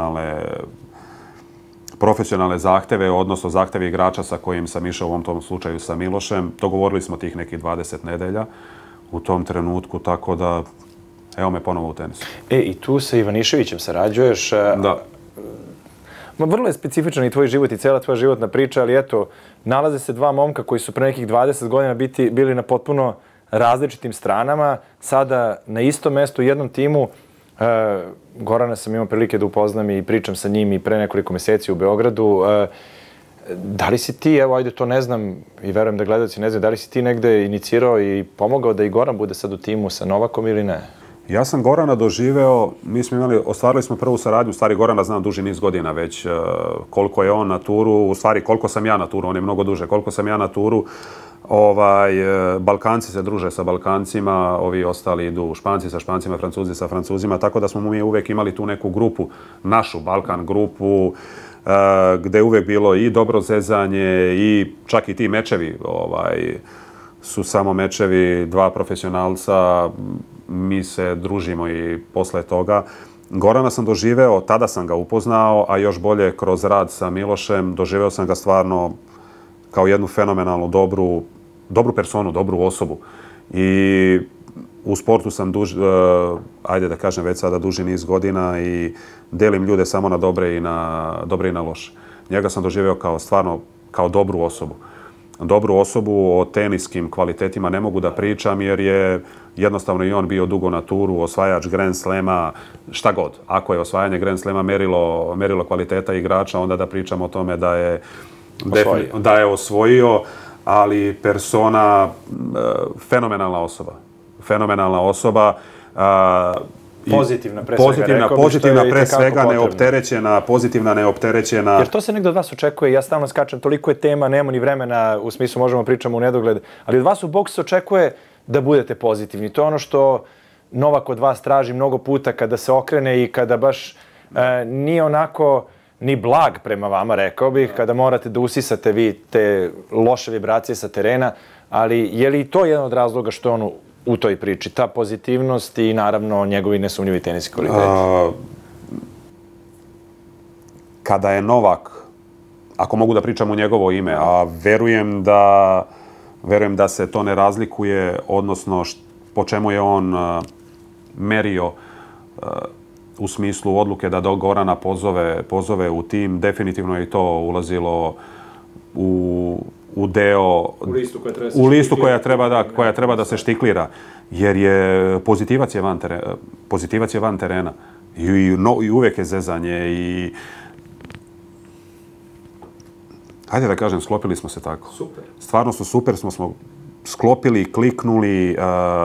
profesionalne zahteve, odnosno zahteve igrača sa kojim sam išao u ovom tom slučaju sa Milošem. Dogovorili smo tih nekih 20 nedelja u tom trenutku, tako da evo me ponovo u tenisu. I tu sa Ivaniševićem sarađuješ. Da. Vrlo je specifičan i tvoj život i cela tvoja životna priča, ali eto, nalaze se dva momka koji su pre nekih 20 godina bili na potpuno različitim stranama, sada na istom mestu u jednom timu. Gorana sam imao prilike da upoznam i pričam sa njim i pre nekoliko mjeseci u Beogradu. Da li si ti, evo ajde to ne znam i verujem da gledalci ne znaju, da li si ti negde inicirao i pomogao da i Goran bude sad u timu sa Novakom ili ne? Ja sam Gorana doživeo, ostvarili smo prvu saradnju, u stvari Gorana znam duži niz godina već, koliko je on na turu, u stvari koliko sam ja na turu, on je mnogo duže, koliko sam ja na turu. Balkanci se druže sa Balkancima, ovi ostali idu Španci sa Špancima, Francuzi sa Francuzima, tako da smo mi uvijek imali tu neku grupu, našu Balkan grupu, gde je uvijek bilo i dobro zezanje i čak i ti mečevi su samo mečevi, dva profesionalca, mi se družimo i posle toga. Gorana sam doživeo, tada sam ga upoznao, a još bolje kroz rad sa Milošem, doživeo sam ga stvarno kao jednu fenomenalnu, dobru personu, dobru osobu. I u sportu sam, ajde da kažem već sada duži niz godina i delim ljude samo na dobre i na loše. Njega sam doživeo kao dobru osobu. Dobru osobu, o teniskim kvalitetima ne mogu da pričam jer je jednostavno i on bio dugo na turu, osvajač Grand Slema, šta god. Ako je osvajanje Grand Slema merilo kvaliteta igrača, onda da pričamo o tome da je osvojio, ali persona, fenomenalna osoba. Pozitivna pre svega, pozitivna, neopterećena. Jer to se negdje od vas očekuje, ja stalno skačem, toliko je tema, nemamo ni vremena, u smislu možemo pričamo u nedogled, ali od vas u boksu se očekuje da budete pozitivni. To je ono što Novak od vas traži mnogo puta kada se okrene i kada baš nije onako ni blag prema vama, rekao bih, kada morate da usisate vi te loše vibracije sa terena, ali je li to jedan od razloga što je on u toj priči, ta pozitivnost i naravno njegovi nesumnjivi teniski kvaliteti? Kada je Novak, ako mogu da pričam u njegovo ime, a verujem da se to ne razlikuje, odnosno po čemu je on merio u smislu odluke da Gorana pozove u tim, definitivno je i to ulazilo u deo... U listu koja treba da se štiklira. Jer je pozitivac je van terena. I uvek je zezanje i... Hajde da kažem, sklopili smo se tako. Super. Stvarno su super, smo sklopili, kliknuli.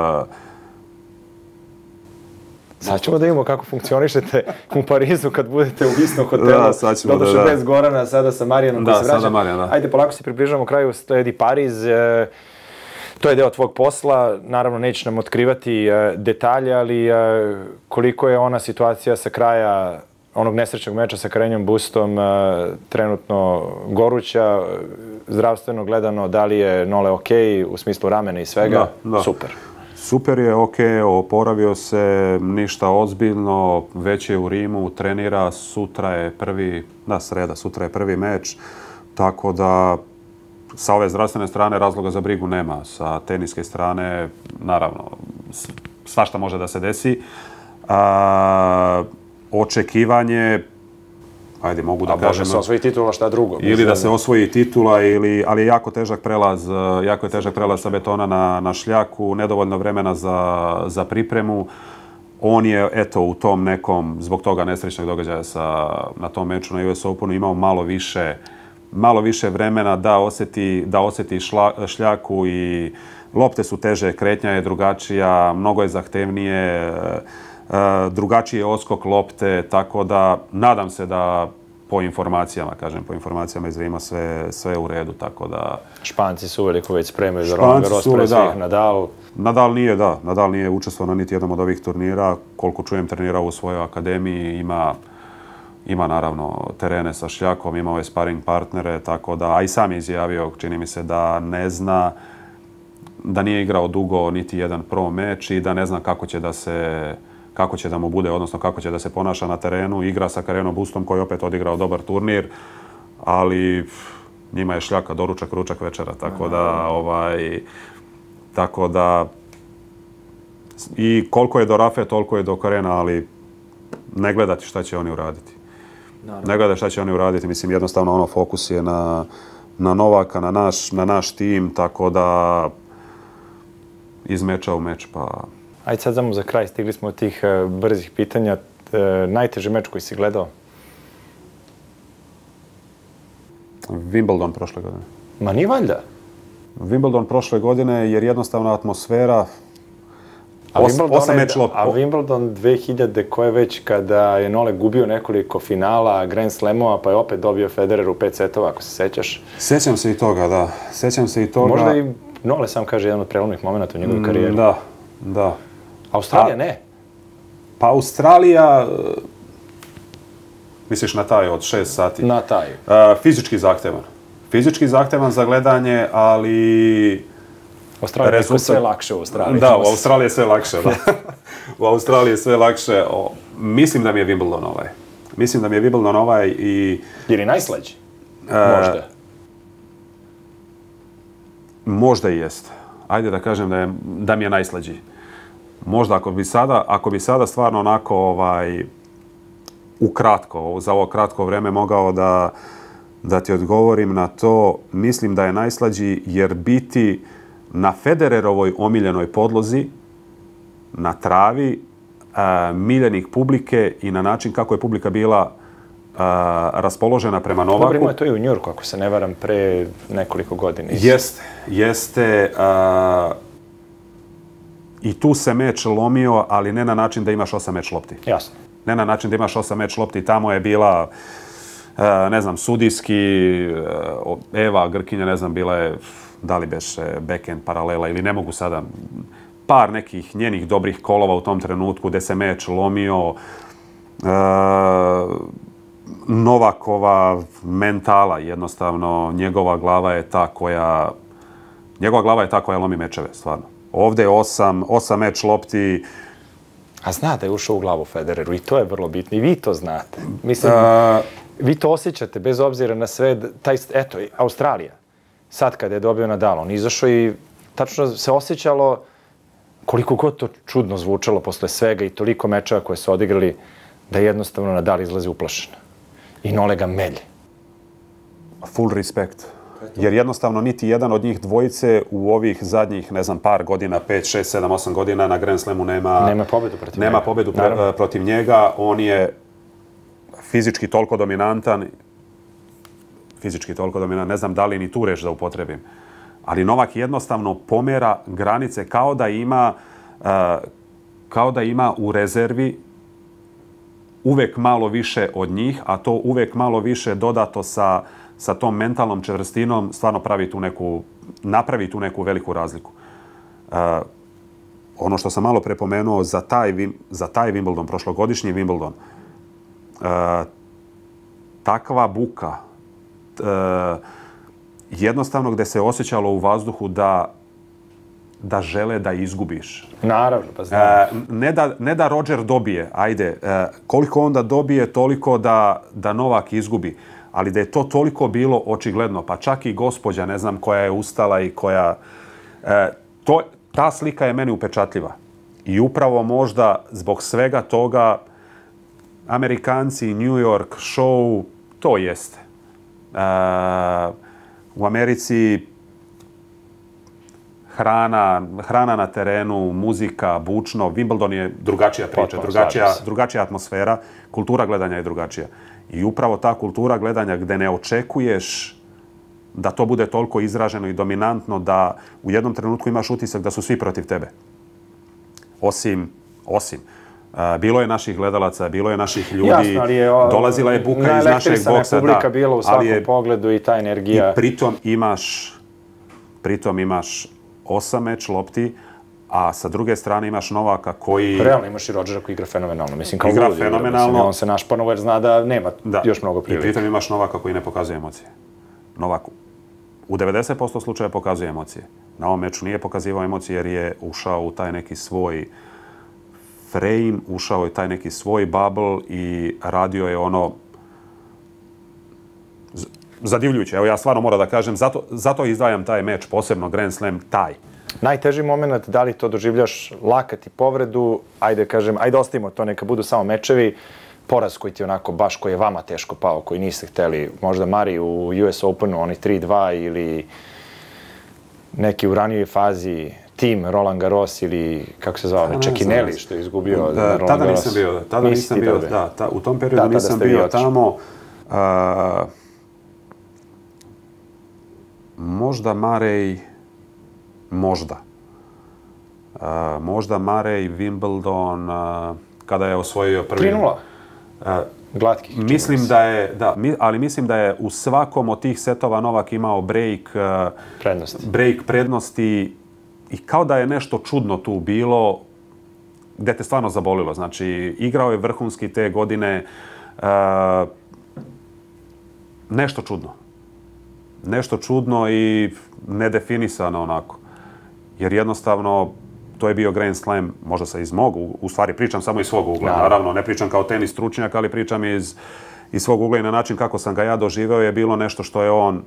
Sad ćemo da vidimo kako funkcionišete u Parizu kad budete u istom hotelu. Da, sad ćemo da. Bez Gorana, sada sa Marijanom koji se vraća. Da, sada Marijan, da. Ajde, polako se približavamo kraju, sledi Pariz. To je deo tvog posla. Naravno, nećeš nam otkrivati detalje, ali koliko je ona situacija sa kraja onog nesrećnog meča sa Carreñom Bustom trenutno goruća, zdravstveno gledano, da li je Nole okej u smislu ramena i svega? Da. Super. Super je, okej, oporavio se, ništa ozbiljno, već je u Rimu, trenira, sutra je prvi meč, tako da sa ove zdravstvene strane razloga za brigu nema, sa teniske strane, naravno, svašta može da se desi. Očekivanje, ajde mogu da kažem... A može se osvoji titula, šta drugo? Ili da se osvoji titula, ali je jako težak prelaz sa betona na šljaku, nedovoljno vremena za pripremu. On je, eto, u tom nekom, zbog toga nesrećnog događaja na tom meču na US Openu imao malo više vremena da osjeti šljaku i lopte su teže, kretnja je drugačija, mnogo je zahtevnije, drugačiji je odskok lopte, tako da nadam se da po informacijama iz Rima sve je u redu, tako da... Španci su uveliko već spremaju za Roland Garros, pre svih Nadal. Nadal nije učestvovao na niti jednom od ovih turnira. Koliko čujem, trenirao u svojoj akademiji, ima naravno terene sa šljakom, imao je sparing partnere, tako da, a i sam je izjavio, čini mi se da ne zna, da nije igrao dugo niti jedan pro meč i da ne zna kako će da mu bude, odnosno kako će da se ponaša na terenu. Igra sa Carreñom Bustom koji je opet odigrao dobar turnir, ali njima je šljaka doručak, ručak, večera, tako da i koliko je do Rafe, toliko je do Carreña, ali ne gledati šta će oni uraditi. Ne gledati šta će oni uraditi, mislim jednostavno fokus je na Novaka, na naš tim, tako da iz meča u meč pa... Ajde sad samo za kraj, stigli smo od tih brzih pitanja. Najteži meč koji si gledao? Wimbledon prošle godine. Ma nije valjda? Wimbledon prošle godine jer jednostavna atmosfera... A Wimbledon 2000, koje već kada je Nole gubio nekoliko finala Grand Slamova, pa je opet dobio Federer u 5 setova, ako se sećaš. Sećam se i toga, da. Možda i Nole sam kaže jedan od prelomnih momenta u njegovoj karijeri. Da. Australija ne? Pa Australija, misliš na taj od 6 sati? Na taj. Fizički zahtevan za gledanje, ali... Australija je sve lakše u Australiji. Da, u Australiji je sve lakše, da. U Australiji je sve lakše. Mislim da mi je Wimbledon ovaj. I... Jer je najslađi? Možda. Možda i jest. Ajde da kažem da mi je najslađi. Možda ako bi sada stvarno onako ukratko, za ovo kratko vreme mogao da ti odgovorim na to, mislim da je najslađi jer biti na Federerovoj omiljenoj podlozi, na travi, miljenik publike i na način kako je publika bila raspoložena prema Novaku. Dobro, imao je to i u Njurku, ako se ne varam, pre nekoliko godina. Jeste. I tu se meč lomio, ali ne na način da imaš 8 meč lopti. Jasno. Ne na način da imaš 8 meč lopti. Tamo je bila, ne znam, sudijski, Eva Grkinja, ne znam, bila je, da li beše backhand paralela ili ne mogu sada, par nekih njenih dobrih kolova u tom trenutku gde se meč lomio. Novakova mentala, jednostavno njegova glava je ta koja lomi mečeve, stvarno. Ovdje je 8 meč lopti. A zna da je ušao u glavu Federeru i to je vrlo bitno i vi to znate. Mislim, vi to osjećate bez obzira na sve. Eto, Australija, sad kada je dobio Nadal, on izašao i tačno se osjećalo koliko god to čudno zvučalo posle svega i toliko mečeva koje su odigrali, da jednostavno Nadal izlazi uplašen. I Nole ga melje. Full respect. Jer jednostavno niti jedan od njih dvojice u ovih zadnjih, ne znam, par godina, 5, 6, 7, 8 godina na Grand Slamu nema pobedu protiv njega. On je fizički toliko dominantan, ne znam da li ni tu reč da upotrebim. Ali Novak jednostavno pomera granice kao da ima u rezervi uvek malo više od njih, a to uvek malo više dodato sa tom mentalnom čvrstinom stvarno napravi tu neku veliku razliku. Ono što sam malo prepomenuo za taj Wimbledon, prošlogodišnji Wimbledon, takva buka, jednostavno gde se osjećalo u vazduhu da žele da izgubiš. Naravno, pa znam. Ne da Roger dobije, ajde, koliko onda dobije toliko da Novak izgubi, ali da je to toliko bilo očigledno, pa čak i gospođa, ne znam, koja je ustala i koja... Ta slika je meni upečatljiva. I upravo možda zbog svega toga Amerikanci, New York, show, to jeste. U Americi hrana na terenu, muzika, bučno. Wimbledon je drugačija priča, drugačija atmosfera. Kultura gledanja je drugačija. I upravo ta kultura gledanja gde ne očekuješ da to bude toliko izraženo i dominantno da u jednom trenutku imaš utisak da su svi protiv tebe. Osim. Bilo je naših gledalaca, bilo je naših ljudi, jasno, ali dolazila je buka iz našeg boksa. Publika bila u svakom pogledu i ta energija. I pritom imaš 8 meč lopti, a sa druge strane imaš Novaka koji... Realno imaš i Rodgera koji igra fenomenalno. Mislim, kao igra fenomenalno. On se našpanuo jer zna da nema još mnogo prilike. I pritom imaš Novaka koji ne pokazuje emocije. Novak u 90% slučaja pokazuje emocije. Na ovom meču nije pokazivao emocije jer je ušao u taj neki svoj frame, ušao je taj neki svoj bubble i radio je ono zadivljujuće. Evo ja stvarno moram da kažem, zato izdvajam taj meč, posebno Grand Slam, taj. Najteži moment, da li to doživljaš lakat i povredu, ajde ostavimo to, neka budu samo mečevi, poraz koji ti onako baš, koji je vama teško pao, koji niste hteli, možda Mari u US Openu, oni 3-2 ili neki u ranijoj fazi tim Roland Garros ili kako se zvao, Čekineli što je izgubio Roland Garros. Tada nisam bio, da, u tom periodu nisam bio tamo. Možda Murray, možda Murray, Wimbledon, kada je osvojio prvi... 3-0. Glatkih. Mislim da je u svakom od tih setova Novak imao break prednosti i kao da je nešto čudno tu bilo gde te stvarno zabolilo. Znači, igrao je vrhunski te godine, nešto čudno. Nešto čudno i nedefinisano onako. Jer jednostavno to je bio Grand Slam, možda se iz mog, u stvari pričam samo iz svog ugla. Naravno, ne pričam kao tenis stručnjak, ali pričam iz svog ugla i na način kako sam ga ja doživeo je bilo nešto što je on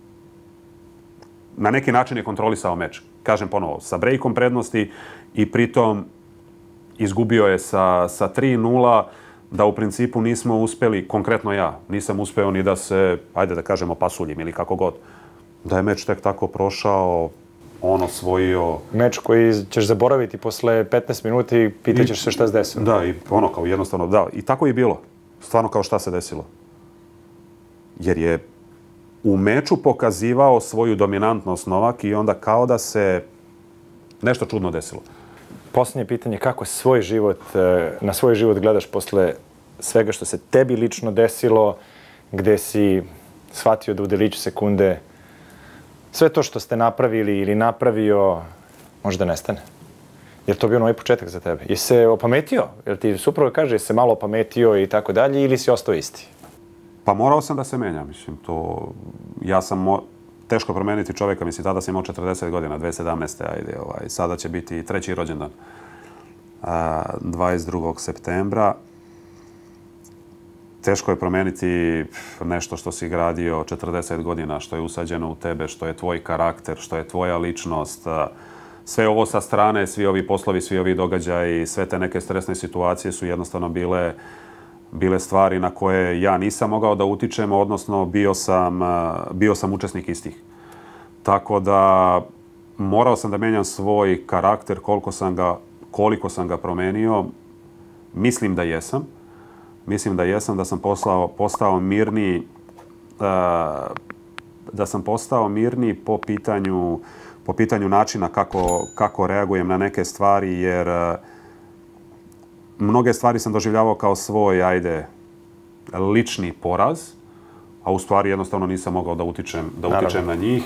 na neki način je kontrolisao meč. Kažem ponovo, sa breakom prednosti i pritom izgubio je sa 3-0, da u principu nismo uspeli, konkretno ja, nisam uspeo ni da se, ajde da kažemo, pasuljim ili kako god. Da je meč tek tako prošao, on osvojio... Meč koji ćeš zaboraviti posle 15 minuta i pitaćeš se šta se desilo. Da, i ono kao jednostavno, da. I tako je bilo. Stvarno kao šta se desilo. Jer je u meču pokazivao svoju dominantnost Novak i onda kao da se nešto čudno desilo. Posljednje pitanje, kako na svoj život gledaš posle svega što se tebi lično desilo, gde si shvatio da u deliću sekunde sve to što ste napravili ili napravio možda nestane? Je li to bio novi početak za tebe? Jesi se opametio? Jer ti supruga kaže, jesi se malo opametio i tako dalje ili si ostao isti? Pa morao sam da se menjam, mislim, to... Ja sam... Teško promeniti čovjeka, mislim, tada sam imao 40 godina, 2017. Ajde, sada će biti 3. rođendan, 22. septembra. Teško je promeniti nešto što si gradio 40 godina, što je usađeno u tebe, što je tvoj karakter, što je tvoja ličnost. Sve ovo sa strane, svi ovi poslovi, svi ovi događaji, sve te neke stresne situacije su jednostavno bile stvari na koje ja nisam mogao da utičem, odnosno bio sam učesnik istih. Tako da morao sam da menjam svoj karakter koliko sam ga promenio. Mislim da jesam. Mislim da jesam, da sam postao mirniji, po pitanju načina kako reagujem na neke stvari, jer mnoge stvari sam doživljavao kao svoj, lični poraz, a u stvari jednostavno nisam mogao da utičem na njih.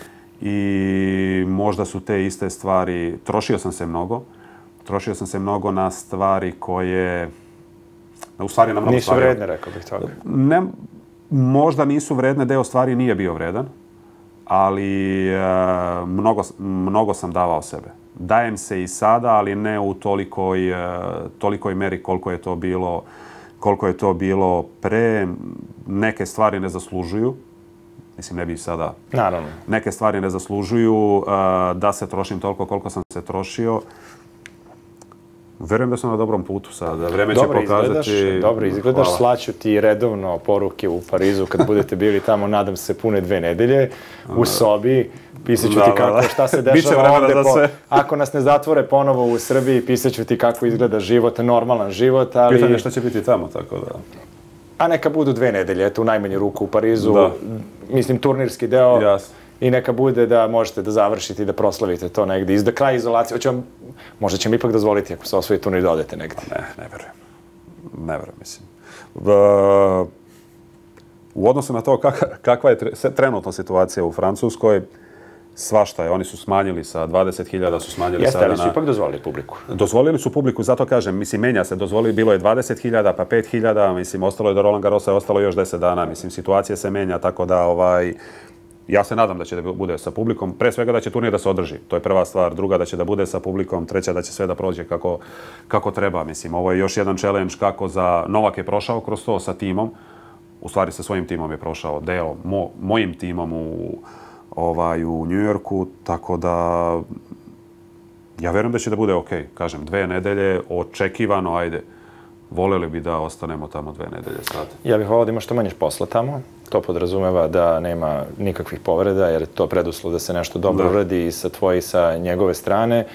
I možda su te iste stvari, trošio sam se mnogo na stvari koje, u stvari na mnogo stvari. Nisu vredne, rekao bih toga. Možda nisu vredne, deo stvari nije bio vredan, ali mnogo sam davao sebe. Dajem se i sada, ali ne u tolikoj meri koliko je to bilo pre. Neke stvari ne zaslužuju. Mislim, ne bih sada... Naravno. Neke stvari ne zaslužuju da se trošim toliko koliko sam se trošio. Verujem da sam na dobrom putu sada. Vreme će pokazati... Dobro izgledaš. Slaću ti redovno poruke u Parizu kad budete bili tamo, nadam se, pune 2 nedelje u sobi. Pisat ću ti šta se dešava ovde. Ako nas ne zatvore ponovo u Srbiji, pisat ću ti kako izgleda život, normalan život, ali... Pitanje šta će biti tamo, tako da... A neka budu 2 nedelje, eto, u najmanju ruku u Parizu. Mislim, turnirski deo. Jasno. I neka bude da možete da završite i da proslavite to negdje. Iz kraja izolacije. Možda će mi ipak dozvoliti ako se osvoji turnir da odete negdje. Ne verujem. Ne verujem, mislim. U odnosu na to kakva je trenutna situacija u Francuskoj, svašta je. Oni su smanjili sa 20.000, su smanjili sada na... Jeste, ali su ipak dozvolili publiku. Dozvolili su publiku, zato kažem, mislim, menja se. Bilo je 20.000, pa 5.000, mislim, ostalo je do Roland Garrosa, ostalo još 10 dana. Mislim, situacija se menja, tako da, ja se nadam da će da bude sa publikom. Pre svega da će turnir da se održi. To je prva stvar. Druga, da će da bude sa publikom. Treća, da će sve da prođe kako treba. Mislim, ovo je još jedan challenge kako za... Novak je prošao kroz to sa timom. U stvari, sa svojim timom je prošao. Mojim timom u New Yorku. Tako da... Ja verujem da će da bude okej. Kažem, 2 nedelje, očekivano, voleli bi da ostanemo tamo 2 nedelje sad. Ja bih volao da ima što manje posla tamo. To podrazumeva da nema nikakvih povreda, jer je to preduslov da se nešto dobro uradi i sa tvoje i sa njegove strane.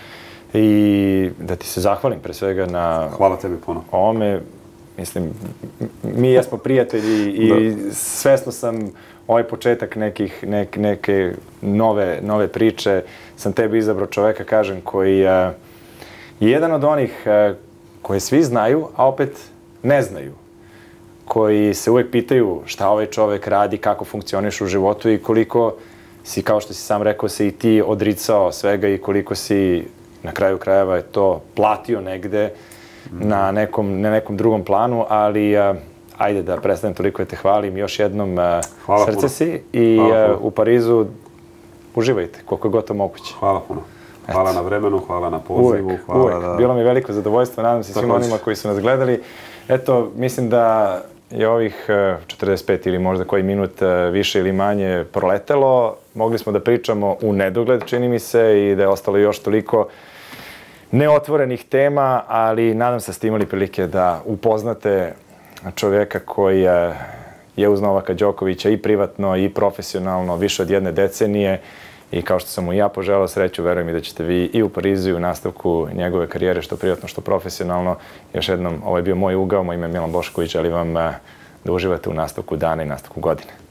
I da ti se zahvalim pre svega na... Hvala tebi puno. Ovome. Mislim, mi jesmo prijatelji i svesno sam ovaj početak neke nove priče. Sam tebi izabrao čoveka, kažem, koji je jedan od onih koje svi znaju, a opet ne znaju. Koji se uvek pitaju šta ovaj čovek radi, kako funkcioniš u životu i koliko si, kao što si sam rekao, se i ti odricao svega i koliko si na kraju krajeva je to platio negde na nekom drugom planu, ali ajde da prestanem toliko da te hvalim. Još jednom srce si i u Parizu uživajte koliko je gotovo moguće. Hvala puno. Hvala na vremenu, hvala na pozivu. Uvek. Bilo mi veliko zadovoljstvo, nadam se svim onima koji su nas gledali. Eto, mislim da je ovih 45 ili možda koji minut više ili manje proletelo. Mogli smo da pričamo u nedogled, čini mi se, i da je ostalo još toliko neotvorenih tema, ali nadam se da ste imali prilike da upoznate čovjeka koji je uz Novaka Đokovića i privatno i profesionalno više od 1 decenije. I kao što sam mu i ja poželao sreću, verujem i da ćete vi i u Parizu i u nastavku njegove karijere, što privatno, što profesionalno. Još jednom, ovo je bio moj ugao, moje ime je Milan Bošković, želim vam da uživate u nastavku dana i nastavku godine.